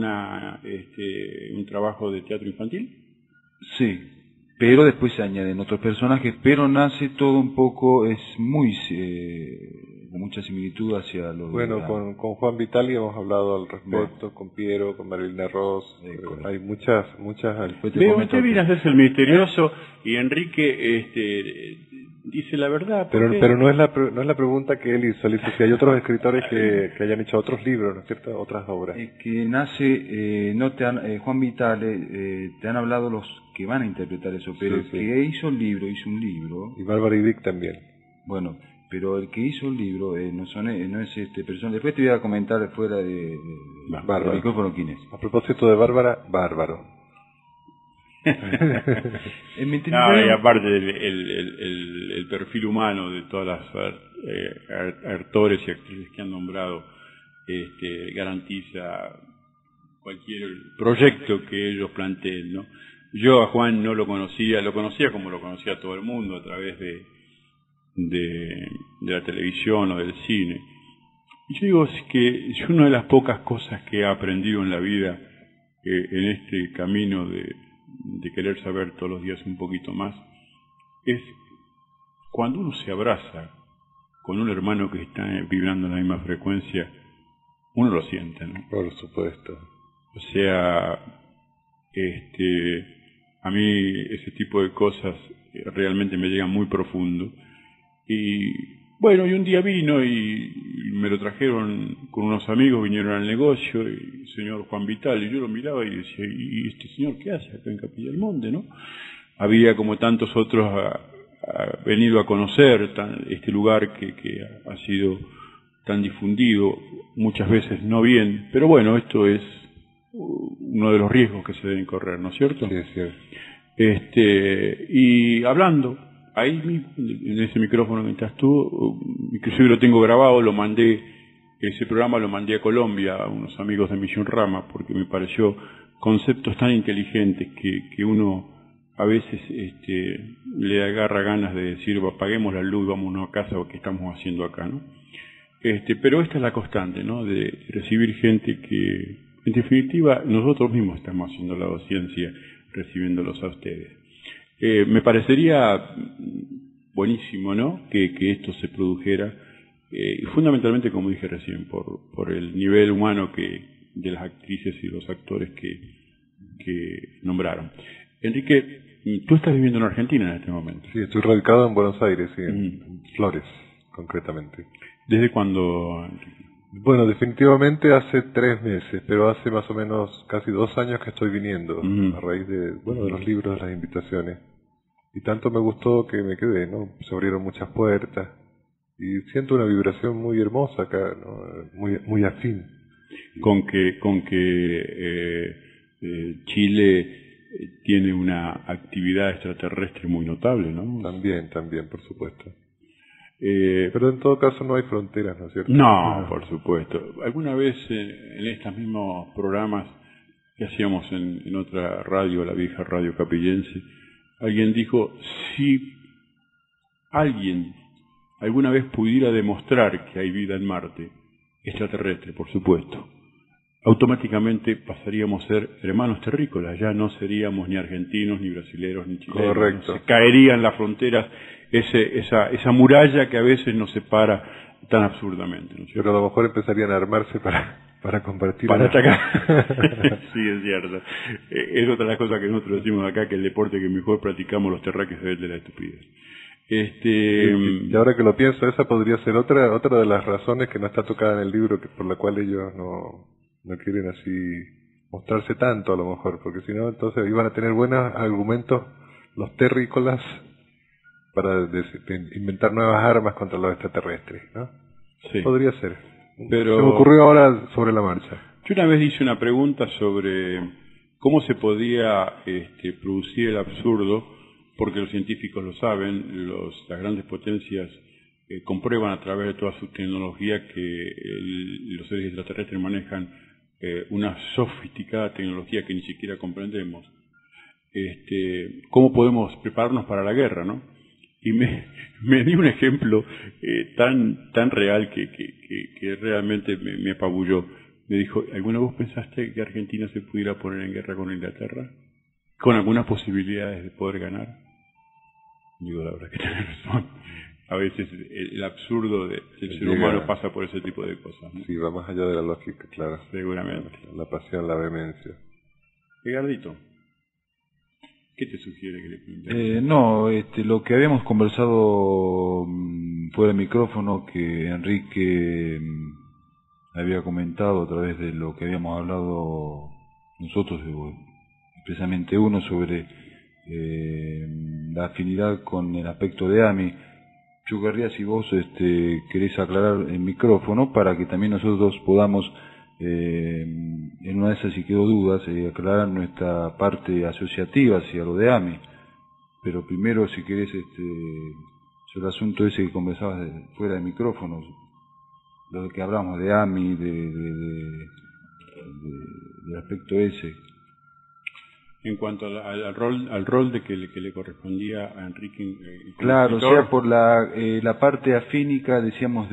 trabajo de teatro infantil? Sí, pero después se añaden otros personajes, pero nace todo un poco, es muy con mucha similitud hacia lo bueno, con Juan Vitali hemos hablado al respecto, con Piero, con Marilena Ross, hay muchas Veo, usted viene a hacerse el misterioso y Enrique dice la verdad. Pero no es la pregunta que él hizo. Él dice si hay otros escritores que hayan hecho otros libros, ¿no es cierto? Otras obras. Es que nace, Juan Vitale, te han hablado los que van a interpretar eso, pero el que hizo un libro. Y Bárbara y Dick también. Bueno, pero el que hizo el libro no es este persona. Después te voy a comentar fuera del micrófono quién es. A propósito de Bárbara, bárbaro. No, y aparte el perfil humano de todas las actores y actrices que han nombrado garantiza cualquier proyecto que ellos planteen, ¿no? Yo a Juan no lo conocía como lo conocía todo el mundo a través de la televisión o del cine. Y yo digo que es una de las pocas cosas que he aprendido en la vida, en este camino de querer saber todos los días un poquito más, es cuando uno se abraza con un hermano que está vibrando en la misma frecuencia, uno lo siente, ¿no? Por supuesto. O sea, a mí ese tipo de cosas realmente me llegan muy profundo. Y bueno, y un día vino y me lo trajeron con unos amigos, vinieron al negocio, y el señor Juan Vital, y yo lo miraba y decía, ¿y este señor qué hace acá en Capilla del Monte, no? Había como tantos otros venido a conocer este lugar que ha sido tan difundido, muchas veces no bien, pero bueno, esto es uno de los riesgos que se deben correr, ¿no es cierto? Sí, es cierto. Y hablando ahí mismo, en ese micrófono que estás tú, inclusive lo tengo grabado, ese programa lo mandé a Colombia a unos amigos de Misión Rama, porque me pareció conceptos tan inteligentes que uno a veces le agarra ganas de decir, apaguemos la luz, vámonos a casa, ¿qué estamos haciendo acá, no? Pero esta es la constante, ¿no? De recibir gente que, en definitiva, nosotros mismos estamos haciendo la docencia, recibiéndolos a ustedes. Me parecería buenísimo, ¿no? Que esto se produjera, fundamentalmente, como dije recién, por el nivel humano de las actrices y los actores que nombraron. Enrique, tú estás viviendo en Argentina en este momento. Sí, estoy radicado en Buenos Aires, sí, en Flores, concretamente. ¿Desde cuándo? Bueno, definitivamente hace 3 meses, pero hace más o menos casi 2 años que estoy viniendo, a raíz de los libros, de las invitaciones. Y tanto me gustó que me quedé, ¿no? Se abrieron muchas puertas y siento una vibración muy hermosa acá, ¿no? Muy afín. Con que Chile tiene una actividad extraterrestre muy notable, ¿no? También, por supuesto. Pero en todo caso no hay fronteras, ¿no es cierto? No, por supuesto. Alguna vez en estos mismos programas que hacíamos en otra radio, la vieja radio capillense, alguien dijo, si alguien alguna vez pudiera demostrar que hay vida en Marte, extraterrestre, por supuesto, automáticamente pasaríamos a ser hermanos terrícolas, ya no seríamos ni argentinos, ni brasileros, ni chilenos. Correcto. Se caerían las fronteras, esa muralla que a veces nos separa tan absurdamente, ¿no es cierto? Pero a lo mejor empezarían a armarse para compartir. Para atacar. Sí, es cierto. Es otra de las cosas que nosotros decimos acá, que el deporte que mejor practicamos los terráqueos es el de la estupidez. Y ahora que lo pienso, esa podría ser otra de las razones que no está tocada en el libro, por la cual ellos no quieren así mostrarse tanto, a lo mejor, porque si no, entonces iban a tener buenos argumentos los terrícolas para inventar nuevas armas contra los extraterrestres, ¿no? Sí. Podría ser. Pero se me ocurrió ahora sobre la marcha. Yo una vez hice una pregunta sobre cómo se podía producir el absurdo, porque los científicos lo saben, las grandes potencias comprueban a través de toda su tecnología que los seres extraterrestres manejan una sofisticada tecnología que ni siquiera comprendemos. ¿Cómo podemos prepararnos para la guerra, no? Y me dio un ejemplo tan real que realmente me apabulló. Me dijo, ¿alguna vez pensaste que Argentina se pudiera poner en guerra con Inglaterra? ¿Con algunas posibilidades de poder ganar? Digo, la verdad que tenés razón. A veces el absurdo del ser humano pasa por ese tipo de cosas, ¿no? Sí, va más allá de la lógica, claro. Seguramente. La pasión, la vehemencia. Edgardito, ¿qué te sugiere que le pregunte? No, lo que habíamos conversado fuera de micrófono, que Enrique había comentado a través de lo que habíamos hablado nosotros, precisamente uno sobre la afinidad con el aspecto de AMI. Yo querría, si vos querés aclarar el micrófono, para que también nosotros podamos en una de esas, si quedó dudas, aclarar nuestra parte asociativa hacia lo de AMI. Pero primero, si querés, sobre el asunto ese que conversabas fuera de micrófonos, lo que hablamos de AMI, del aspecto ese. En cuanto al rol de que le correspondía a Enrique. Claro, o sea, por la parte afínica, decíamos,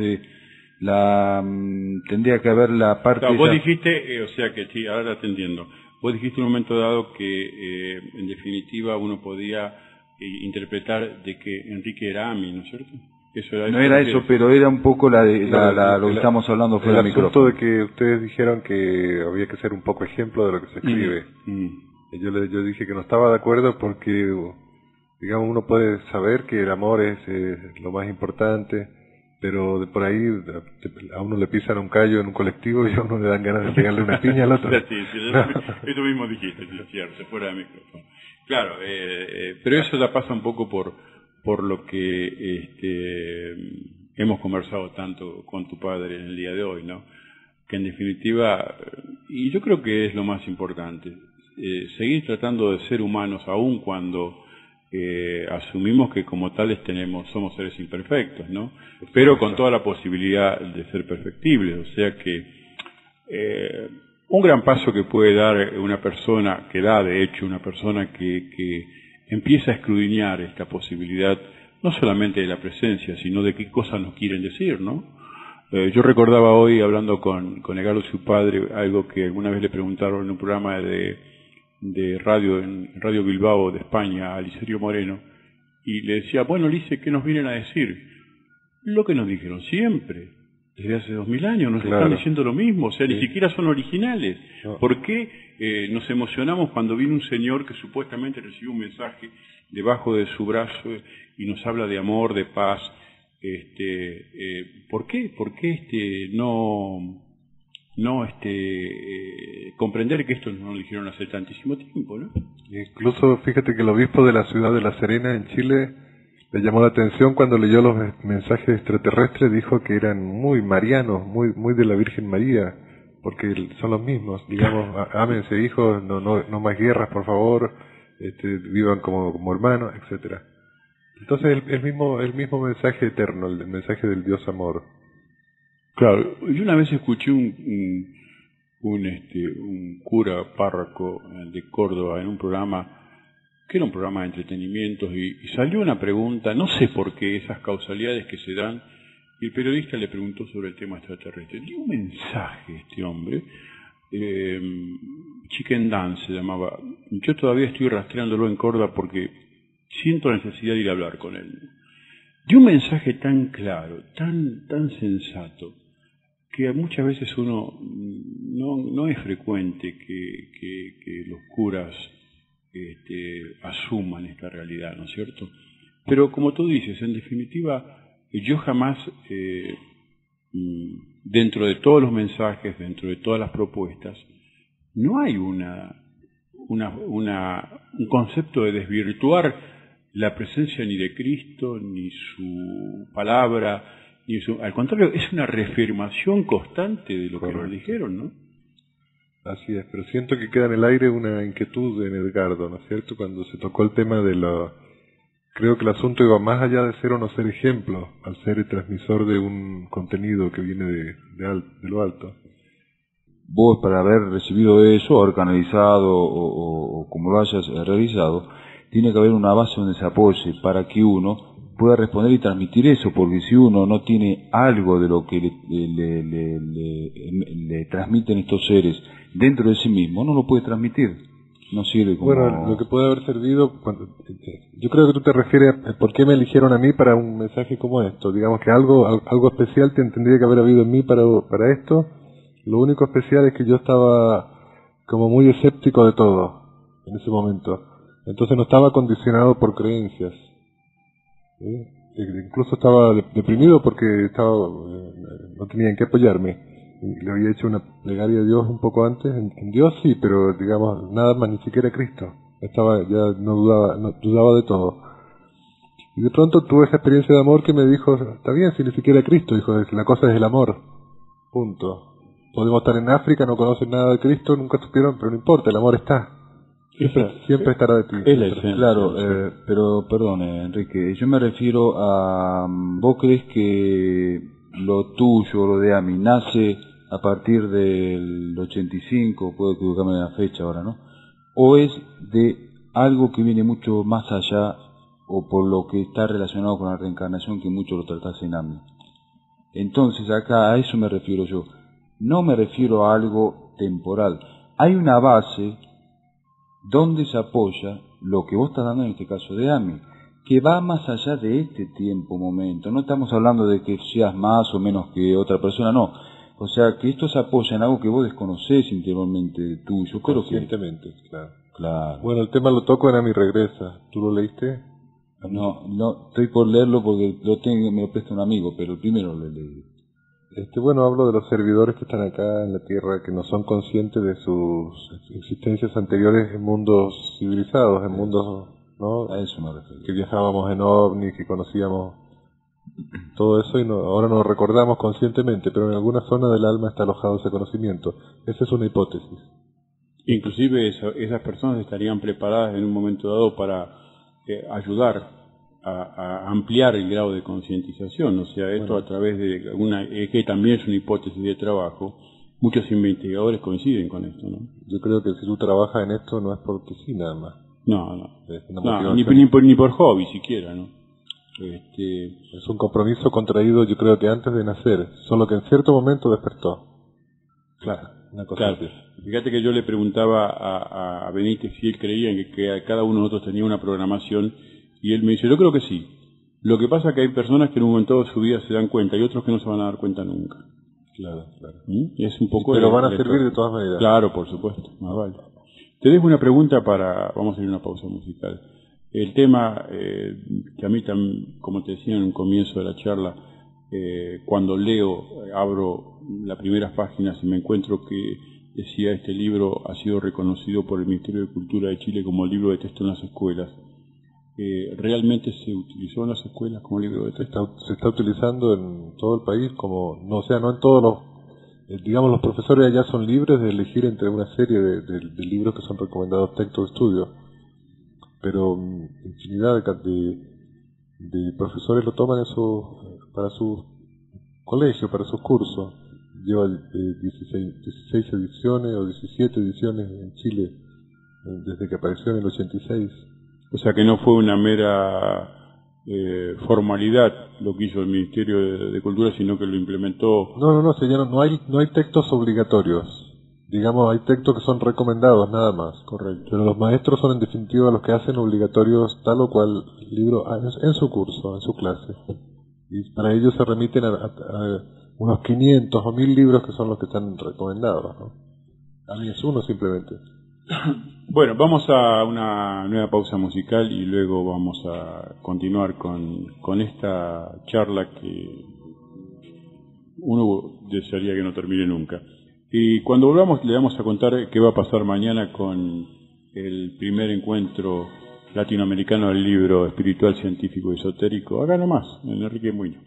tendría que haber la parte... Claro, vos dijiste, o sea que sí, ahora te entiendo. Vos dijiste en un momento dado que, en definitiva, uno podía interpretar de que Enrique era AMI, ¿no es cierto? No era eso, pero era un poco lo que estamos hablando fuera del micrófono. El asunto de que ustedes dijeron que había que ser un poco ejemplo de lo que se escribe. Yo dije que no estaba de acuerdo porque, digamos, uno puede saber que el amor es lo más importante, pero de por ahí a uno le pisan un callo en un colectivo y a uno le dan ganas de pegarle una piña al otro. Sí, eso mismo dijiste, sí, es cierto, fuera de micrófono. Claro, pero eso ya pasa un poco por lo que hemos conversado tanto con tu padre en el día de hoy, ¿no? Que en definitiva, y yo creo que es lo más importante, seguir tratando de ser humanos aun cuando asumimos que como tales somos seres imperfectos, ¿no? Pero con toda la posibilidad de ser perfectibles, o sea que un gran paso que puede dar una persona, que da de hecho una persona que empieza a escudriñar esta posibilidad, no solamente de la presencia, sino de qué cosas nos quieren decir, ¿no? Yo recordaba hoy, hablando con Edgardo, su padre, algo que alguna vez le preguntaron en un programa de radio, en Radio Bilbao de España, a Licerio Moreno, y le decía, bueno, Lice, ¿qué nos vienen a decir? Lo que nos dijeron siempre, desde hace 2000 años, nos están diciendo lo mismo, o sea, ni siquiera son originales. No. ¿Por qué nos emocionamos cuando viene un señor que supuestamente recibe un mensaje debajo de su brazo y nos habla de amor, de paz? ¿Por qué? ¿Por qué no comprender que esto nos lo dijeron hace tantísimo tiempo, ¿no? Incluso fíjate que el obispo de la ciudad de La Serena, en Chile, le llamó la atención cuando leyó los mensajes extraterrestres, dijo que eran muy marianos, muy de la Virgen María, porque son los mismos, digamos, ámense hijos, no más guerras, por favor, vivan como hermanos, etcétera. Entonces el mismo mensaje eterno, el mensaje del Dios amor. Claro, yo una vez escuché un cura párroco de Córdoba en un programa, que era un programa de entretenimientos, y salió una pregunta, no sé por qué, esas causalidades que se dan, y el periodista le preguntó sobre el tema extraterrestre. Dio un mensaje este hombre, Chicken Dance se llamaba. Yo todavía estoy rastreándolo en Córdoba porque siento la necesidad de ir a hablar con él. Dio un mensaje tan claro, tan sensato, que muchas veces uno no es frecuente que los curas asuman esta realidad, ¿no es cierto? Pero como tú dices, en definitiva, yo jamás, dentro de todos los mensajes, dentro de todas las propuestas, no hay un concepto de desvirtuar la presencia ni de Cristo, ni su palabra, al contrario, es una reafirmación constante de lo que nos dijeron, ¿no? Así es, pero siento que queda en el aire una inquietud en Edgardo, ¿no es cierto? Cuando se tocó el tema creo que el asunto iba más allá de ser o no ser ejemplo, al ser el transmisor de un contenido que viene de lo alto. Vos, para haber recibido eso, haber canalizado o como lo hayas realizado, tiene que haber una base donde se apoye para que uno pueda responder y transmitir eso, porque si uno no tiene algo de lo que le transmiten estos seres dentro de sí mismo, no lo puede transmitir. No sirve como... Bueno, lo que puede haber servido, yo creo que tú te refieres a por qué me eligieron a mí para un mensaje como esto. Digamos que algo especial tendría que haber habido en mí para esto. Lo único especial es que yo estaba como muy escéptico de todo en ese momento. Entonces no estaba condicionado por creencias. Incluso estaba deprimido porque no tenía en qué apoyarme. Le había hecho una plegaria a Dios un poco antes. En Dios sí, pero digamos nada más, ni siquiera Cristo. No dudaba de todo. Y de pronto tuve esa experiencia de amor que me dijo, está bien, si ni siquiera Cristo, dijo, la cosa es el amor, punto. podemos estar en África, no conocen nada de Cristo, nunca supieron, pero no importa, el amor está. Siempre estará de ti. Es la esencia. Claro, pero perdón, Enrique, yo me refiero a... ¿Vos crees que lo tuyo, lo de AMI, nace a partir del 85, puedo equivocarme en la fecha ahora, ¿no? ¿O es de algo que viene mucho más allá, o por lo que está relacionado con la reencarnación, que mucho lo tratás en AMI? Entonces acá a eso me refiero yo. No me refiero a algo temporal. Hay una base donde se apoya lo que vos estás dando en este caso de AMI, que va más allá de este tiempo, momento. No estamos hablando de que seas más o menos que otra persona, no. O sea, que esto se apoya en algo que vos desconocés interiormente tuyo. Conscientemente, claro. Claro. Bueno, el tema lo toco en AMI Regresa. ¿Tú lo leíste? No, estoy por leerlo porque me lo presta un amigo, pero el primero lo leí. Bueno, hablo de los servidores que están acá en la Tierra, que no son conscientes de sus existencias anteriores en mundos civilizados, en mundos, ¿no? A eso me refiero. Que viajábamos en ovnis, que conocíamos todo eso y ahora no lo recordamos conscientemente, pero en alguna zona del alma está alojado ese conocimiento. Esa es una hipótesis. Inclusive esas personas estarían preparadas en un momento dado para ayudar a ampliar el grado de concientización, o sea, esto a través de que también es una hipótesis de trabajo. Muchos investigadores coinciden con esto, ¿no? Yo creo que si tú trabajas en esto no es porque sí nada más. No, ni por hobby siquiera, ¿no? Es un compromiso contraído, yo creo que antes de nacer, solo que en cierto momento despertó. Claro, una cosa así. Fíjate que yo le preguntaba a Benítez si él creía en que cada uno de nosotros tenía una programación. Y él me dice, yo creo que sí. Lo que pasa es que hay personas que en un momento de su vida se dan cuenta y otros que no se van a dar cuenta nunca. Claro. Y es un poco... Pero van a servir de todas maneras. Claro, por supuesto. Más vale. Te dejo una pregunta vamos a ir a una pausa musical. El tema que a mí, como te decía en un comienzo de la charla, cuando abro las primeras páginas y me encuentro que decía este libro ha sido reconocido por el Ministerio de Cultura de Chile como el libro de texto en las escuelas. ¿Realmente se utilizó en las escuelas como libro de texto? Se está utilizando en todo el país no en todos los, digamos, los profesores allá son libres de elegir entre una serie de libros que son recomendados textos de estudio, pero infinidad de profesores lo toman para su colegio, para sus cursos. Lleva 16 ediciones o 17 ediciones en Chile desde que apareció en el 86. O sea que no fue una mera formalidad lo que hizo el Ministerio de Cultura, sino que lo implementó. No hay textos obligatorios. Digamos, hay textos que son recomendados nada más. Correcto. Pero los maestros son en definitiva los que hacen obligatorios tal o cual libro en su curso, en su clase. Y para ello se remiten a unos 500 o 1000 libros que son los que están recomendados, ¿no? A mí es uno simplemente. Bueno, vamos a una nueva pausa musical y luego vamos a continuar con esta charla que uno desearía que no termine nunca. Y cuando volvamos le vamos a contar qué va a pasar mañana con el primer encuentro latinoamericano del libro espiritual, científico y esotérico, acá nomás, en Enrique Muñoz.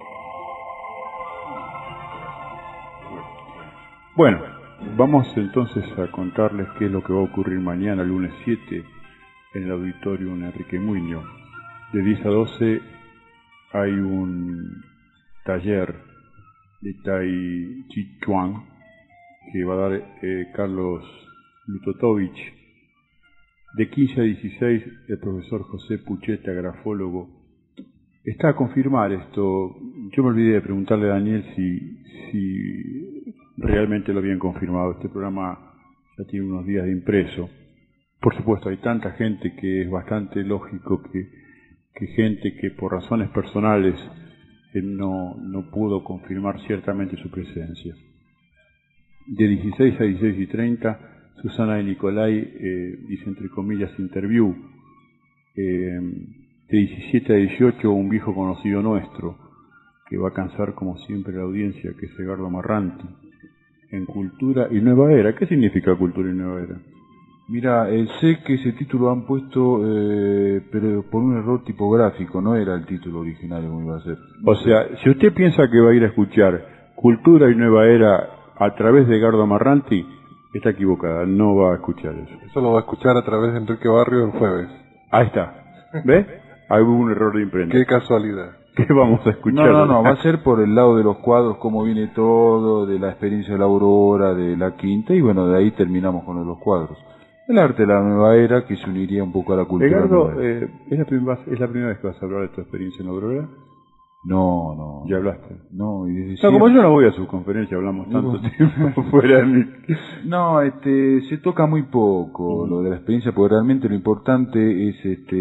Bueno, vamos entonces a contarles qué es lo que va a ocurrir mañana, lunes 7, en el auditorio Enrique Muñoz. De 10 a 12 hay un taller de Tai Chi Chuan que va a dar Carlos Lutotovich. De 15 a 16 el profesor José Pucheta, grafólogo. Está a confirmar esto. Yo me olvidé de preguntarle a Daniel si realmente lo habían confirmado. Este programa ya tiene unos días de impreso. Por supuesto, hay tanta gente que es bastante lógico que gente que por razones personales no pudo confirmar ciertamente su presencia. De 16 a 16 y 30, Susana de Nicolai dice entre comillas interview. De 17 a 18, un viejo conocido nuestro, que va a cansar como siempre la audiencia, que es Edgardo Marranti. En Cultura y Nueva Era. ¿Qué significa Cultura y Nueva Era? Mira, sé que ese título han puesto, pero por un error tipográfico, no era el título original como iba a ser. O sea, si usted piensa que va a ir a escuchar Cultura y Nueva Era a través de Edgardo Amarranti, está equivocada, no va a escuchar eso. Eso lo va a escuchar a través de Enrique Barrio el jueves. Ahí está. ¿Ves? Ahí hubo un error de imprenta. Qué casualidad. ¿Qué vamos a escuchar? No, va a ser por el lado de los cuadros, cómo viene todo, de la experiencia de la Aurora, de la Quinta, y bueno, de ahí terminamos con los cuadros. El arte de la nueva era, que se uniría un poco a la cultura. Edgardo, ¿es la primera vez que vas a hablar de tu experiencia en la Aurora? No. ¿Ya hablaste? No, y desde No, como yo no voy a su conferencia, hablamos tanto tiempo fuera de mí. No, se toca muy poco lo de la experiencia, porque realmente lo importante es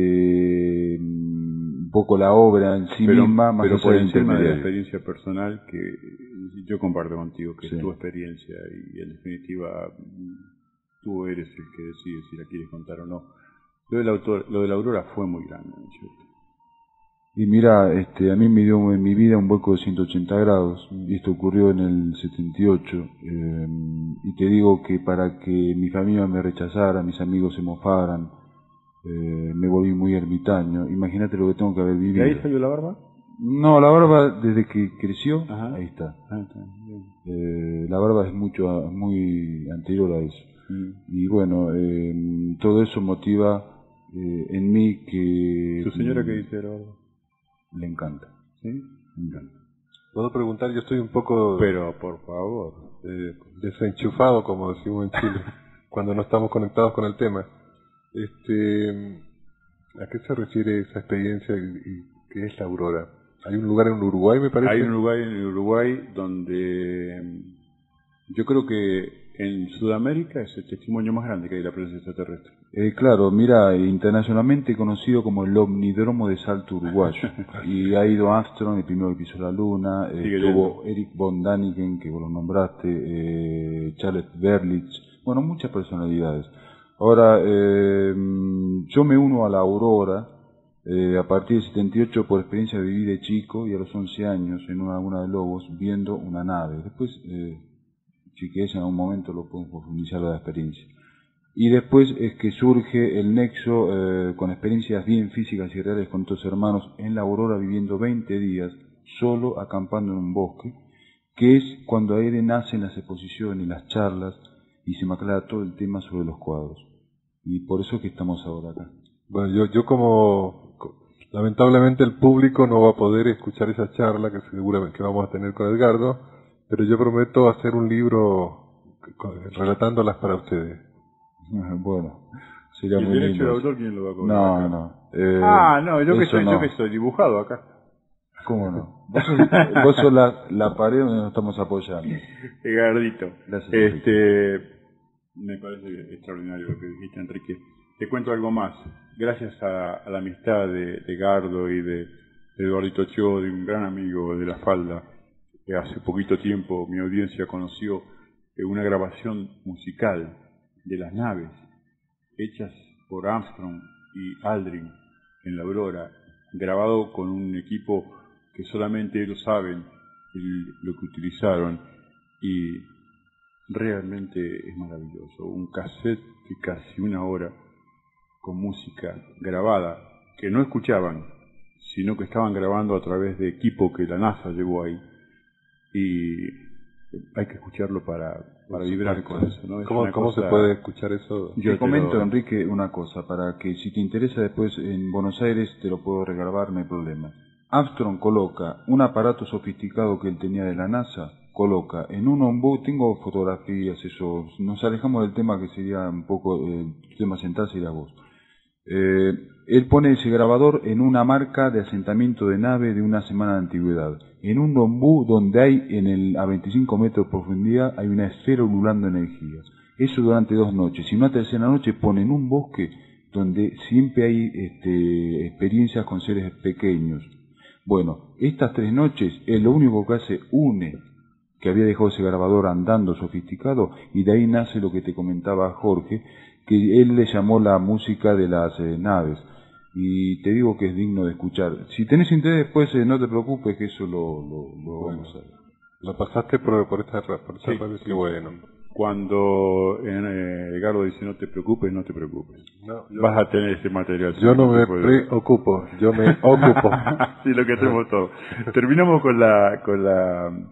un poco la obra en sí misma, más pero allá por del encima de la intermediario. experiencia personal que yo comparto contigo, que Sí. es tu experiencia y en definitiva tú eres el que decide si la quieres contar o no. Lo de la Aurora fue muy grande, ¿no es cierto? Y mira, a mí me dio en mi vida un vuelco de 180 grados, y esto ocurrió en el 78, y te digo que para que mi familia me rechazara, mis amigos se mofaran, me volví muy ermitaño. Imagínate lo que tengo que haber vivido. ¿De ahí salió la barba? No, la barba desde que creció, Ajá. ahí está. Ah, está bien. La barba es muy anterior a eso. Mm. Y bueno, todo eso motiva en mí que... ¿Tu señora qué dice de la barba? Le encanta. ¿Sí? Me encanta. ¿Puedo preguntar? Yo estoy un poco Pero, por favor. desenchufado, como decimos en Chile, cuando no estamos conectados con el tema. ¿A qué se refiere esa experiencia y qué es la Aurora? ¿Hay un lugar en Uruguay, me parece? Hay un lugar en Uruguay donde yo creo que en Sudamérica es el testimonio más grande que hay de la presencia extraterrestre. Claro, mira, internacionalmente conocido como el Omnidromo de Salto Uruguayo. Y ha ido Armstrong, el primero que pisó la Luna, estuvo Eric von Däniken, que vos lo nombraste, Charles Berlitz, bueno, muchas personalidades. Ahora, yo me uno a la Aurora a partir del 78 por experiencia viví de chico y a los 11 años en una laguna de Lobos viendo una nave. Después, si querés en algún momento lo podemos profundizar la experiencia. Y después es que surge el nexo con experiencias bien físicas y reales con estos hermanos en la Aurora viviendo 20 días solo acampando en un bosque, que es cuando ahí nacen las exposiciones, las charlas y se me aclara todo el tema sobre los cuadros. Y por eso es que estamos ahora acá. Bueno, yo como lamentablemente el público no va a poder escuchar esa charla que seguramente que vamos a tener con Edgardo, pero yo prometo hacer un libro relatándolas para ustedes. Bueno, sería muy lindo. ¿El derecho de autor quién lo va a cobrar? No. Yo que estoy dibujado acá. ¿Cómo no? Vos sos la pared donde nos estamos apoyando. Edgardito. Gracias, Enrique. Me parece extraordinario lo que dijiste, Enrique. Te cuento algo más. Gracias a la amistad de Edgardo y de Eduardito Cho, de un gran amigo de La Falda, que hace poquito tiempo mi audiencia conoció una grabación musical de las naves hechas por Armstrong y Aldrin en la Aurora, grabado con un equipo que solamente ellos saben lo que utilizaron, y realmente es maravilloso. Un cassette de casi una hora con música grabada que no escuchaban, sino que estaban grabando a través de equipo que la NASA llevó ahí, y hay que escucharlo para vibrar con eso, ¿no? ¿Cómo se puede escuchar eso? Yo te comento, Enrique, una cosa, para que si te interesa después en Buenos Aires te lo puedo regalar, no hay problema. Armstrong coloca un aparato sofisticado que él tenía de la NASA, coloca en un ombú, tengo fotografías, eso, nos alejamos del tema que sería un poco, el tema central sería vos. Él pone ese grabador en una marca de asentamiento de nave de una semana de antigüedad, en un ombú donde hay a 25 metros de profundidad hay una esfera ululando energía. Eso durante 2 noches. Y una tercera noche pone en un bosque donde siempre hay experiencias con seres pequeños. Bueno, estas 3 noches él lo único que hace, que había dejado ese grabador andando sofisticado, y de ahí nace lo que te comentaba Jorge, que él le llamó la música de las naves. Y te digo que es digno de escuchar. Si tenés interés después, no te preocupes, que eso lo vamos a ver. Lo pasaste por esta radio, Sí. qué bueno. Cuando Edgardo dice no te preocupes, no te preocupes. No, vas a tener ese material. Yo no me preocupo, yo me ocupo. Sí, lo que hacemos todos. Terminamos con la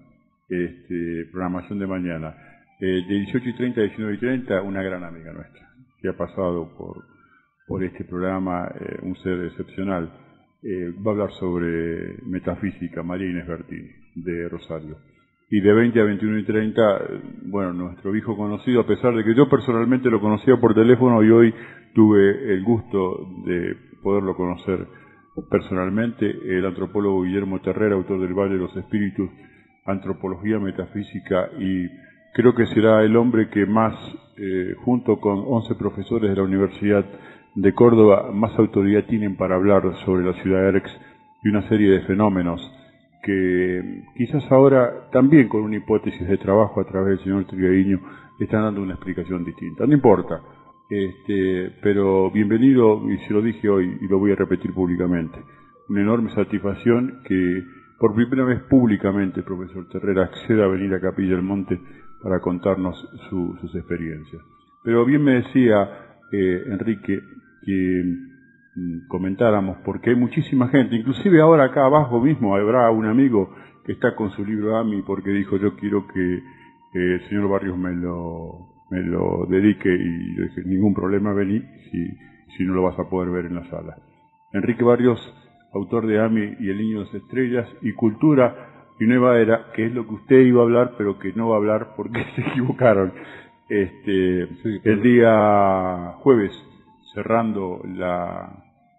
programación de mañana. De 18:30 a 19:30, una gran amiga nuestra, que ha pasado por este programa, un ser excepcional. Va a hablar sobre metafísica, María Inés Bertini, de Rosario. Y de 20 a 21:30, bueno, nuestro viejo conocido, a pesar de que yo personalmente lo conocía por teléfono y hoy tuve el gusto de poderlo conocer personalmente, el antropólogo Guillermo Terrera, autor del Valle de los Espíritus, Antropología Metafísica, y creo que será el hombre que más, junto con 11 profesores de la Universidad de Córdoba, más autoridad tienen para hablar sobre la ciudad de Erx y una serie de fenómenos que quizás ahora también con una hipótesis de trabajo a través del señor Trigueño están dando una explicación distinta. No importa, pero bienvenido, y se lo dije hoy y lo voy a repetir públicamente, una enorme satisfacción que por primera vez públicamente el profesor Terrera acceda a venir a Capilla del Monte para contarnos sus experiencias. Pero bien me decía Enrique que comentáramos, porque hay muchísima gente, inclusive ahora acá abajo mismo habrá un amigo que está con su libro AMI porque dijo: yo quiero que el señor Barrios me lo dedique, y yo dije: ningún problema, vení, si no lo vas a poder ver en la sala. Enrique Barrios, autor de AMI y El Niño de las Estrellas, y Cultura y Nueva Era, que es lo que usted iba a hablar, pero que no va a hablar porque se equivocaron. Sí, el día jueves, cerrando la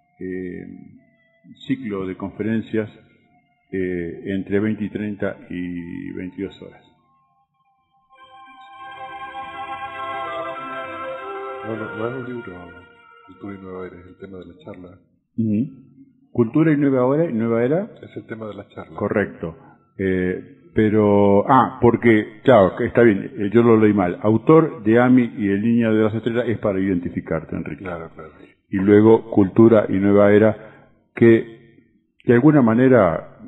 ciclo de conferencias entre 20:30 y 22 horas. No es un libro, Cultura y Nueva Era, es el tema de la charla. Cultura y Nueva Era es el tema de la charla. Correcto. Porque, claro, está bien, yo lo leí mal. Autor de AMI y El Niño de las Estrellas es para identificarte, Enrique. Claro. Y luego Cultura y Nueva Era, que de alguna manera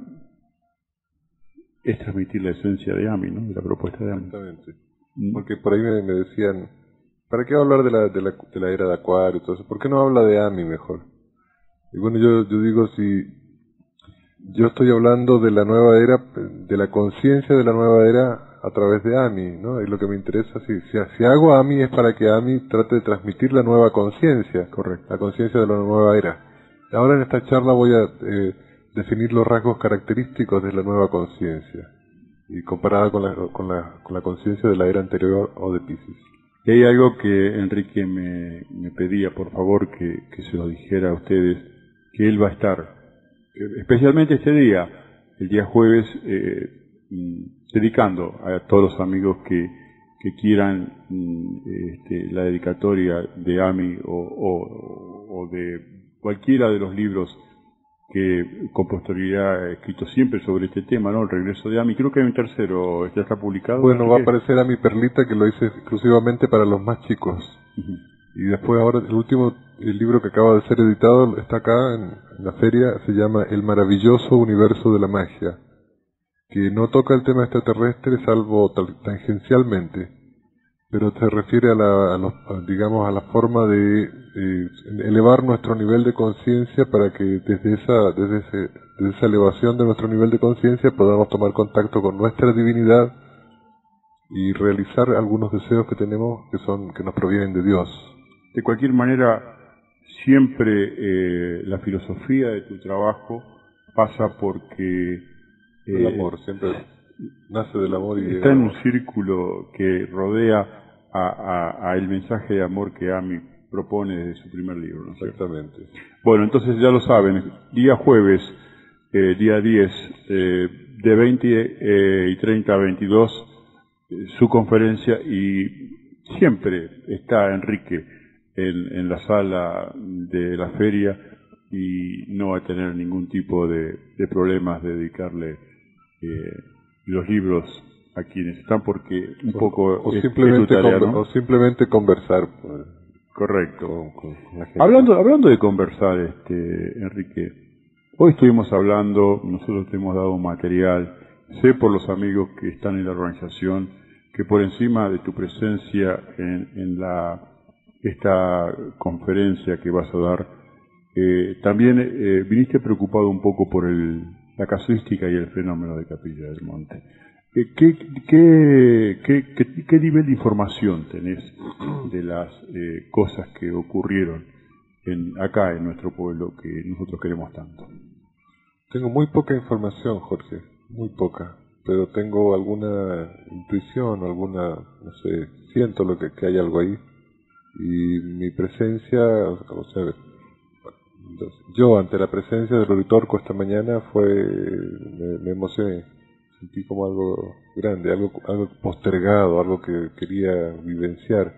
es transmitir la esencia de AMI, ¿no? De la propuesta de AMI. Exactamente. Porque por ahí me decían, ¿para qué hablar de la era de Acuario y todo eso? ¿Por qué no habla de AMI mejor? Y bueno, yo digo, si yo estoy hablando de la nueva era, de la conciencia de la nueva era a través de AMI, ¿no? Y lo que me interesa, si hago AMI es para que AMI trate de transmitir la nueva conciencia, correcto, la conciencia de la nueva era. Ahora en esta charla voy a definir los rasgos característicos de la nueva conciencia, y comparada con la conciencia de la era anterior o de Piscis. Y hay algo que Enrique me pedía, por favor, que se lo dijera a ustedes, que él va a estar, especialmente este día, el día jueves, dedicando a todos los amigos que quieran la dedicatoria de AMI o de cualquiera de los libros que con posterioridad he escrito siempre sobre este tema, ¿no? El regreso de AMI. Creo que hay un tercero, ¿ya está publicado? Bueno, va a aparecer AMI Perlita, que lo hice exclusivamente para los más chicos. Y después ahora el libro que acaba de ser editado está acá en la feria, se llama El maravilloso universo de la magia, que no toca el tema extraterrestre salvo tangencialmente, pero se refiere a la forma de elevar nuestro nivel de conciencia para que desde esa elevación de nuestro nivel de conciencia podamos tomar contacto con nuestra divinidad y realizar algunos deseos que tenemos que nos provienen de Dios. De cualquier manera, siempre la filosofía de tu trabajo pasa porque el amor siempre nace del amor y está en un círculo que rodea a el mensaje de amor que AMI propone desde su primer libro, ¿no? Exactamente. Bueno, entonces ya lo saben, día jueves, día 10, de 20:30 a 22, su conferencia, y siempre está Enrique en la sala de la feria y no va a tener ningún tipo de problemas de dedicarle los libros a quienes están, porque un poco simplemente conversar, pues. Correcto. Con la gente. Hablando de conversar, Enrique, hoy estuvimos hablando, nosotros te hemos dado material, sé por los amigos que están en la organización que por encima de tu presencia en esta conferencia que vas a dar, también viniste preocupado un poco por la casuística y el fenómeno de Capilla del Monte. ¿Qué nivel de información tenés de las cosas que ocurrieron acá en nuestro pueblo que nosotros queremos tanto? Tengo muy poca información, Jorge, muy poca, pero tengo alguna intuición, no sé, siento que hay algo ahí, y mi presencia, o sea, yo ante la presencia del Uritorco esta mañana me emocioné, sentí como algo grande, algo postergado, algo que quería vivenciar,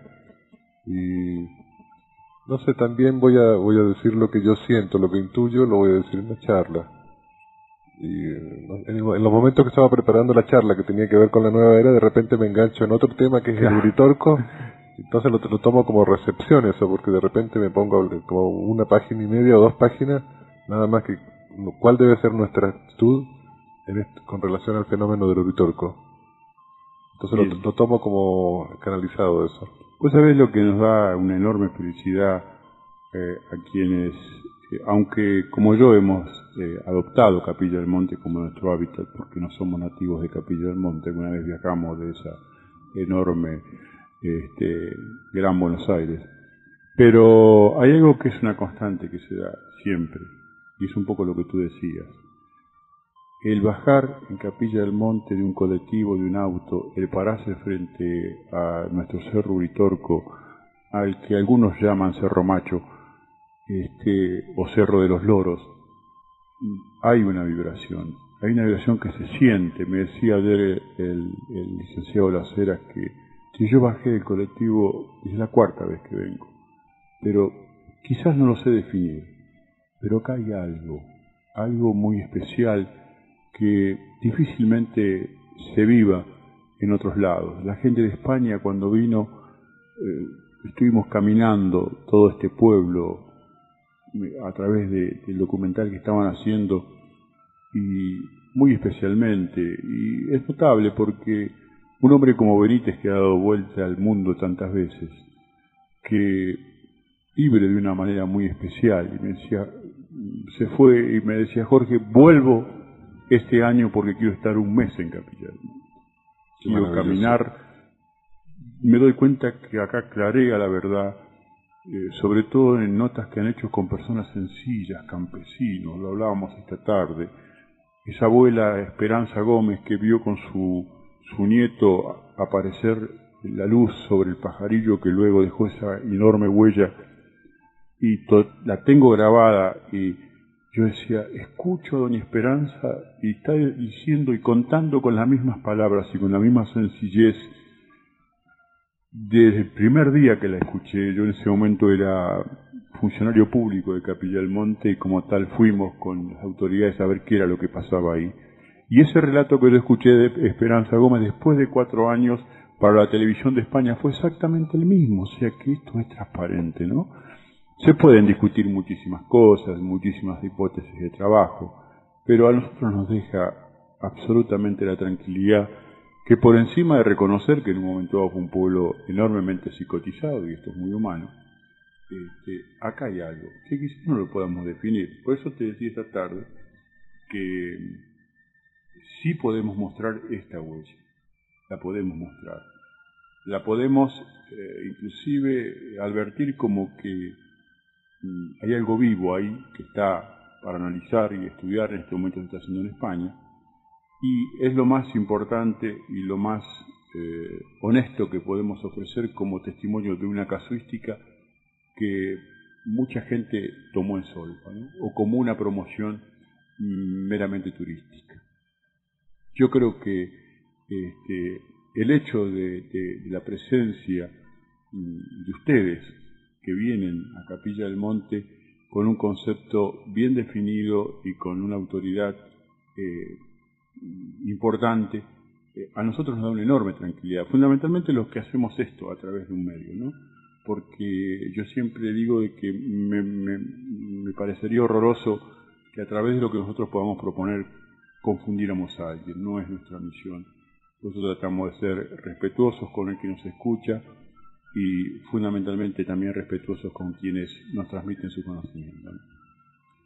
y no sé, también voy a decir lo que yo siento, lo que intuyo, lo voy a decir en una charla. Y en los momentos que estaba preparando la charla que tenía que ver con la nueva era, de repente me engancho en otro tema que es el Uritorco, entonces lo tomo como recepción eso, porque de repente me pongo como una página y media o 2 páginas, nada más que cuál debe ser nuestra actitud con relación al fenómeno del Uritorco. Entonces lo tomo como canalizado eso. Vos sabés lo que nos da una enorme felicidad a quienes, aunque como yo hemos adoptado Capilla del Monte como nuestro hábitat, porque no somos nativos de Capilla del Monte, alguna vez viajamos de esa enorme Gran Buenos Aires, pero hay algo que es una constante que se da siempre, y es un poco lo que tú decías. El bajar en Capilla del Monte de un colectivo, de un auto, el pararse frente a nuestro Cerro Uritorco, al que algunos llaman Cerro Macho, o Cerro de los Loros, hay una vibración que se siente. Me decía ayer el licenciado Las Heras que si yo bajé del colectivo, es la 4ª vez que vengo, pero quizás no lo sé definir, pero acá hay algo muy especial que difícilmente se viva en otros lados. La gente de España cuando vino, estuvimos caminando todo este pueblo a través del documental que estaban haciendo, y muy especialmente, y es notable porque un hombre como Benítez, que ha dado vuelta al mundo tantas veces, que vive de una manera muy especial, y me decía, se fue y me decía, Jorge, vuelvo este año porque quiero estar un mes en Capilla del Monte. Quiero caminar, me doy cuenta que acá clarea la verdad, sobre todo en notas que han hecho con personas sencillas, campesinos, lo hablábamos esta tarde. Esa abuela Esperanza Gómez que vio con su nieto aparecer la luz sobre el pajarillo que luego dejó esa enorme huella, y la tengo grabada, y yo decía, escucho a doña Esperanza y está diciendo y contando con las mismas palabras y con la misma sencillez. Desde el primer día que la escuché, yo en ese momento era funcionario público de Capilla del Monte y como tal fuimos con las autoridades a ver qué era lo que pasaba ahí. Y ese relato que yo escuché de Esperanza Gómez después de 4 años para la televisión de España fue exactamente el mismo, o sea que esto es transparente, ¿no? Se pueden discutir muchísimas cosas, muchísimas hipótesis de trabajo, pero a nosotros nos deja absolutamente la tranquilidad que por encima de reconocer que en un momento dado fue un pueblo enormemente psicotizado, y esto es muy humano, acá hay algo que quizás no lo podamos definir. Por eso te decía esta tarde que sí podemos mostrar esta huella, la podemos mostrar, la podemos inclusive advertir como que hay algo vivo ahí que está para analizar y estudiar, en este momento se está haciendo en España, y es lo más importante y lo más honesto que podemos ofrecer como testimonio de una casuística que mucha gente tomó en solfa, ¿no? O como una promoción meramente turística. Yo creo que el hecho de la presencia de ustedes que vienen a Capilla del Monte con un concepto bien definido y con una autoridad importante, a nosotros nos da una enorme tranquilidad, fundamentalmente los que hacemos esto a través de un medio, ¿no? Porque yo siempre digo de que me parecería horroroso que a través de lo que nosotros podamos proponer confundiéramos a alguien, no es nuestra misión. Nosotros tratamos de ser respetuosos con el que nos escucha y fundamentalmente también respetuosos con quienes nos transmiten su conocimiento, ¿no?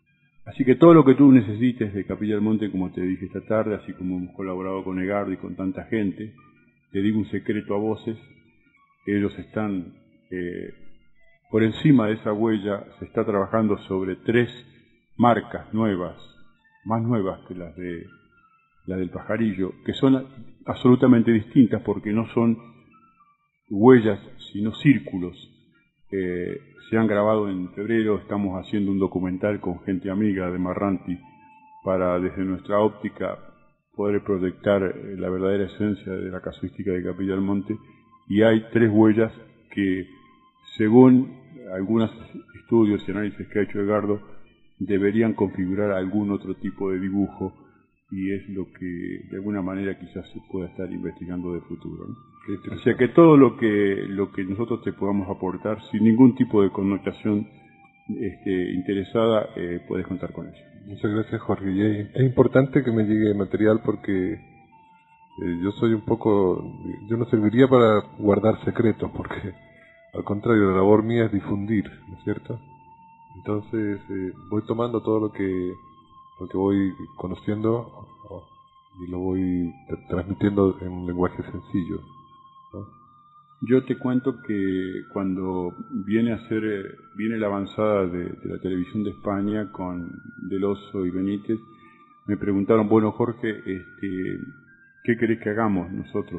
Así que todo lo que tú necesites de Capilla del Monte, como te dije esta tarde, así como hemos colaborado con Egardo y con tanta gente, te digo un secreto a voces, ellos están por encima de esa huella, se está trabajando sobre 3 marcas nuevas, más nuevas que las del pajarillo, que son absolutamente distintas porque no son huellas, sino círculos. Se han grabado en febrero, estamos haciendo un documental con gente amiga de Marranti para, desde nuestra óptica, poder proyectar la verdadera esencia de la casuística de Capilla del Monte, y hay 3 huellas que, según algunos estudios y análisis que ha hecho Egardo, deberían configurar algún otro tipo de dibujo, y es lo que de alguna manera quizás se pueda estar investigando de futuro, ¿no? O sea que todo lo que nosotros te podamos aportar, sin ningún tipo de connotación interesada, puedes contar con eso. Muchas gracias, Jorge. Y es importante que me llegue material porque yo no serviría para guardar secretos, porque al contrario, la labor mía es difundir, ¿no es cierto? Entonces voy tomando todo lo que voy conociendo y lo voy transmitiendo en un lenguaje sencillo, ¿no? Yo te cuento que cuando viene la avanzada de la televisión de España con Del Oso y Benítez, me preguntaron, bueno, Jorge, ¿qué querés que hagamos nosotros?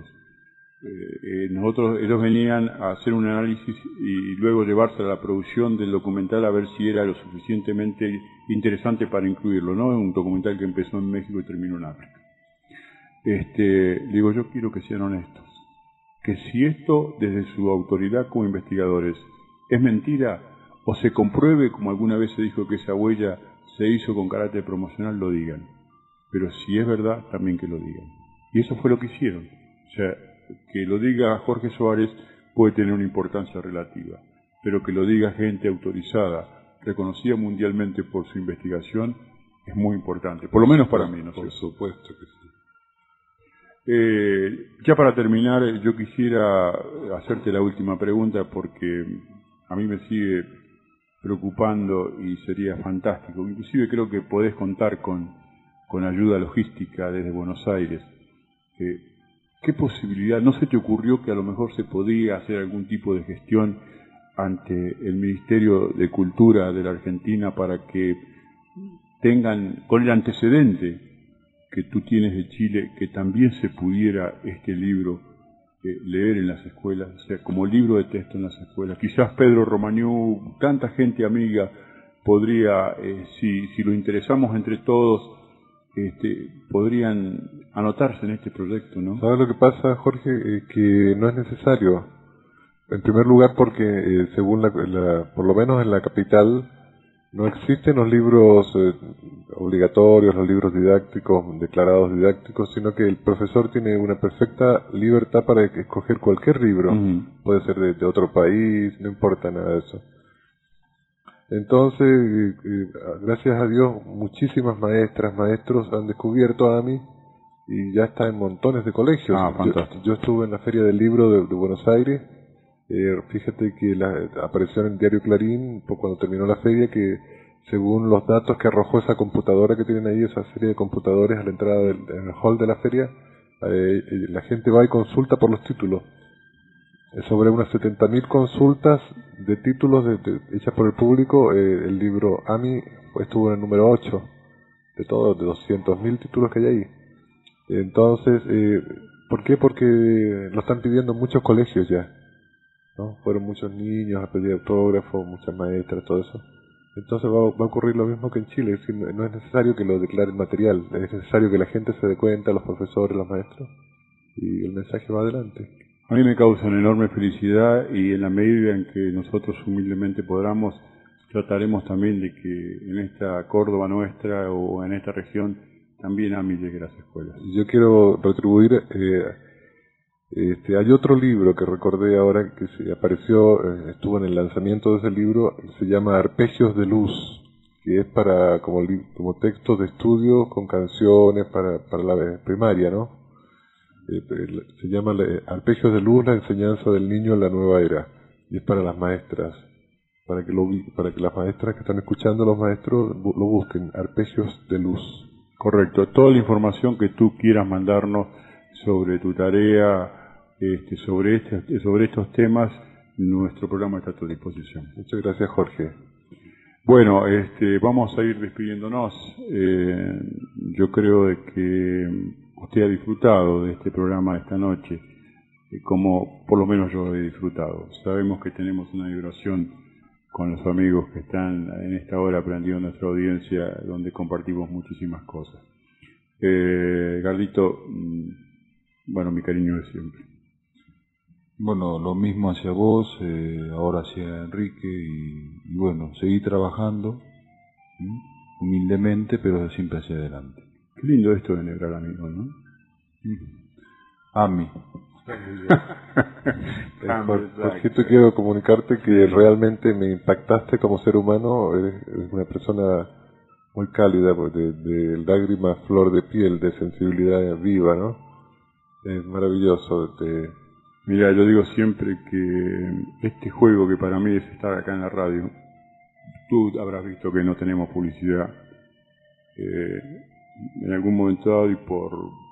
Ellos venían a hacer un análisis y luego llevarse a la producción del documental a ver si era lo suficientemente interesante para incluirlo, ¿no? Es un documental que empezó en México y terminó en África. Digo, yo quiero que sean honestos, que si esto desde su autoridad como investigadores es mentira o se compruebe, como alguna vez se dijo que esa huella se hizo con carácter promocional, lo digan, pero si es verdad, también que lo digan. Y eso fue lo que hicieron. O sea, que lo diga Jorge Soares puede tener una importancia relativa, pero que lo diga gente autorizada, reconocida mundialmente por su investigación, es muy importante, por lo menos para mí, ¿no? Por supuesto que sí. Ya para terminar, yo quisiera hacerte la última pregunta porque a mí me sigue preocupando y sería fantástico. Inclusive creo que podés contar con ayuda logística desde Buenos Aires. ¿Qué posibilidad? ¿No se te ocurrió que a lo mejor se podía hacer algún tipo de gestión ante el Ministerio de Cultura de la Argentina para que tengan, con el antecedente que tú tienes de Chile, que también se pudiera este libro leer en las escuelas, o sea, como libro de texto en las escuelas? Quizás Pedro Romagnú, tanta gente amiga, podría, si lo interesamos entre todos, podrían anotarse en este proyecto, ¿no? ¿Sabes lo que pasa, Jorge? Que no es necesario. En primer lugar porque, según por lo menos en la capital, no existen los libros obligatorios, los libros didácticos, declarados didácticos, sino que el profesor tiene una perfecta libertad para escoger cualquier libro. Puede ser de otro país, no importa nada de eso. Entonces, gracias a Dios, muchísimas maestros han descubierto a AMI y ya está en montones de colegios. Yo estuve en la Feria del Libro de Buenos Aires. Fíjate que apareció en el diario Clarín, cuando terminó la feria, que según los datos que arrojó esa computadora que tienen ahí, esa serie de computadores a la entrada del hall de la feria, la gente va y consulta por los títulos. Sobre unas 70.000 consultas de títulos hechas por el público, el libro AMI estuvo en el número 8 de todos, de 200.000 títulos que hay ahí. Entonces, ¿por qué? Porque lo están pidiendo muchos colegios ya, ¿no? Fueron muchos niños a pedir autógrafos, muchas maestras, todo eso. Entonces va a ocurrir lo mismo que en Chile, es decir, no es necesario que lo declaren material, es necesario que la gente se dé cuenta, los profesores, los maestros, y el mensaje va adelante. A mí me causa una enorme felicidad y en la medida en que nosotros humildemente podamos, trataremos también de que en esta Córdoba nuestra o en esta región también AMI llegue a las escuelas. Yo quiero retribuir, hay otro libro que recordé ahora que apareció, estuvo en el lanzamiento de ese libro, se llama Arpegios de Luz, que es para como texto de estudio con canciones para la primaria, ¿no? Se llama Arpegios de Luz, la enseñanza del niño en la nueva era, y es para las maestras. para que las maestras que están escuchando, los maestros, lo busquen, Arpegios de Luz. Correcto. Toda la información que tú quieras mandarnos sobre tu tarea, sobre estos temas, nuestro programa está a tu disposición. Muchas gracias, Jorge. Bueno, vamos a ir despidiéndonos. Yo creo de que usted ha disfrutado de este programa esta noche, como por lo menos yo he disfrutado. Sabemos que tenemos una vibración con los amigos que están en esta hora aprendiendo nuestra audiencia, donde compartimos muchísimas cosas. Gardito, bueno, mi cariño de siempre. Bueno, lo mismo hacia vos, ahora hacia Enrique, y bueno, seguí trabajando, humildemente, pero siempre hacia adelante. Qué lindo esto de enhebrar amigos, ¿no? A mí. Jorge, te quiero comunicarte que realmente me impactaste como ser humano. Eres una persona muy cálida, de lágrimas, flor de piel, de sensibilidad viva, ¿no? Es maravilloso. Mira, yo digo siempre que este juego que para mí es estar acá en la radio, tú habrás visto que no tenemos publicidad. En algún momento dado, y por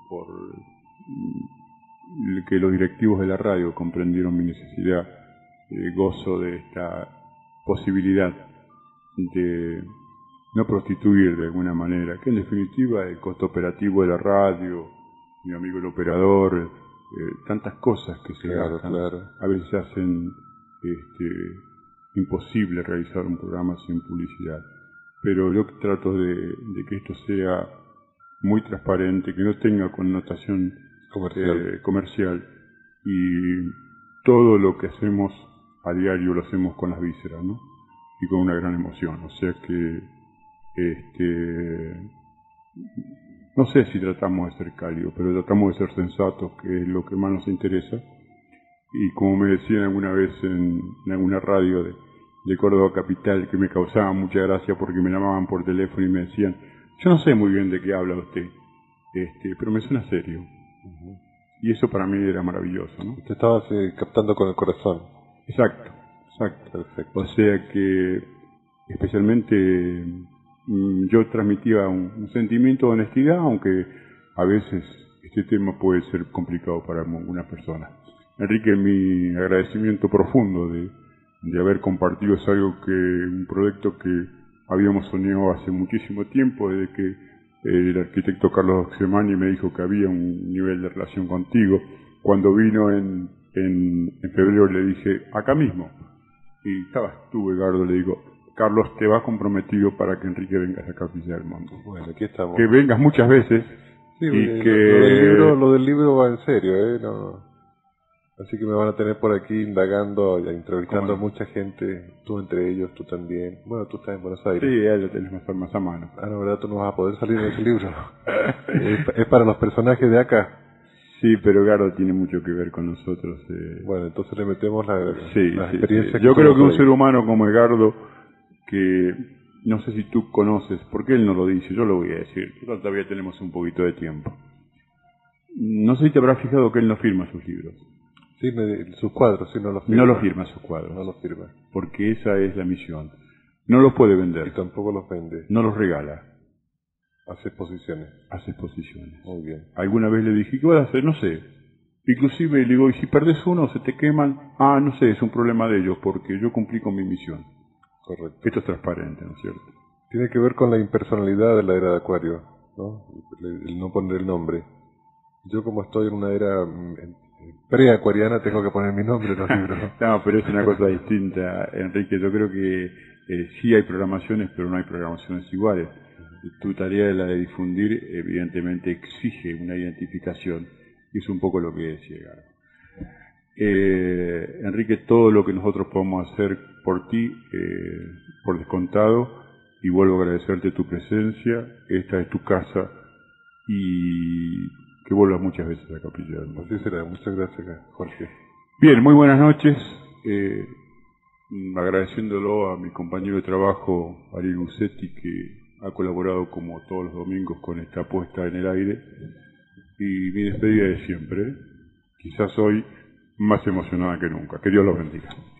que los directivos de la radio comprendieron mi necesidad, gozo de esta posibilidad de no prostituir de alguna manera, que en definitiva el costo operativo de la radio, mi amigo el operador, tantas cosas que se gastan, a veces hacen imposible realizar un programa sin publicidad. Pero yo trato de que esto sea muy transparente, que no tenga connotación comercial, y todo lo que hacemos a diario lo hacemos con las vísceras, ¿no? Y con una gran emoción. O sea que no sé si tratamos de ser cálidos, pero tratamos de ser sensatos, que es lo que más nos interesa. Y como me decían alguna vez en alguna radio de Córdoba Capital, que me causaba mucha gracia porque me llamaban por teléfono y me decían: yo no sé muy bien de qué habla usted, pero me suena serio. Y eso para mí era maravilloso, ¿no? Te estabas captando con el corazón. Exacto. Perfecto. O sea que especialmente yo transmitía un sentimiento de honestidad, aunque a veces este tema puede ser complicado para algunas personas. Enrique, mi agradecimiento profundo de haber compartido un proyecto que habíamos soñado hace muchísimo tiempo, desde que el arquitecto Carlos Oxemani me dijo que había un nivel de relación contigo. Cuando vino en febrero le dije, acá mismo, y estabas tú, Edgardo, le digo: Carlos, te vas comprometido para que Enrique venga a la Capilla del Mundo. Bueno, aquí estamos. Que vengas muchas veces. Sí, y lo del libro va en serio, No. Así que me van a tener por aquí indagando y entrevistando a mucha gente, tú entre ellos, tú también. Bueno, tú estás en Buenos Aires. Sí, ya lo tenés más a mano. Ah, no, ¿verdad? Tú no vas a poder salir de ese libro. Es para los personajes de acá. Sí, pero Gardo tiene mucho que ver con nosotros. Bueno, entonces le metemos la Sí. experiencia. Yo creo que un ser humano como Edgardo, que no sé si tú conoces, porque él no lo dice, yo lo voy a decir, pero todavía tenemos un poquito de tiempo. No sé si te habrás fijado que él no firma sus libros. Sí, sus cuadros, sí, no los firma. No los firma sus cuadros. No los firma. Porque esa es la misión. No los puede vender. Y tampoco los vende. No los regala. Hace exposiciones. Muy bien. Alguna vez le dije, ¿qué vas a hacer? No sé. Inclusive le digo, ¿y si perdés uno, se te queman? Ah, no sé, es un problema de ellos, porque yo cumplí con mi misión. Correcto. Esto es transparente, ¿no es cierto? Tiene que ver con la impersonalidad de la era de Acuario, ¿no? El no poner el nombre. Yo, como estoy en una era pre-acuariana, tengo que poner mi nombre en los libros. No, pero es una cosa distinta, Enrique. Yo creo que sí hay programaciones, pero no hay programaciones iguales. Tu tarea, la de difundir, evidentemente exige una identificación, y es un poco lo que decía Gardo. Enrique, todo lo que nosotros podemos hacer por ti, por descontado, y vuelvo a agradecerte tu presencia. Esta es tu casa, y que vuelvas muchas veces a la Capilla del Mundo. Así será. Muchas gracias, Jorge. Bien, muy buenas noches. Agradeciéndolo a mi compañero de trabajo, Ariel Bucetti, que ha colaborado como todos los domingos con esta puesta en el aire, y mi despedida de siempre, quizás hoy más emocionada que nunca. Que Dios los bendiga.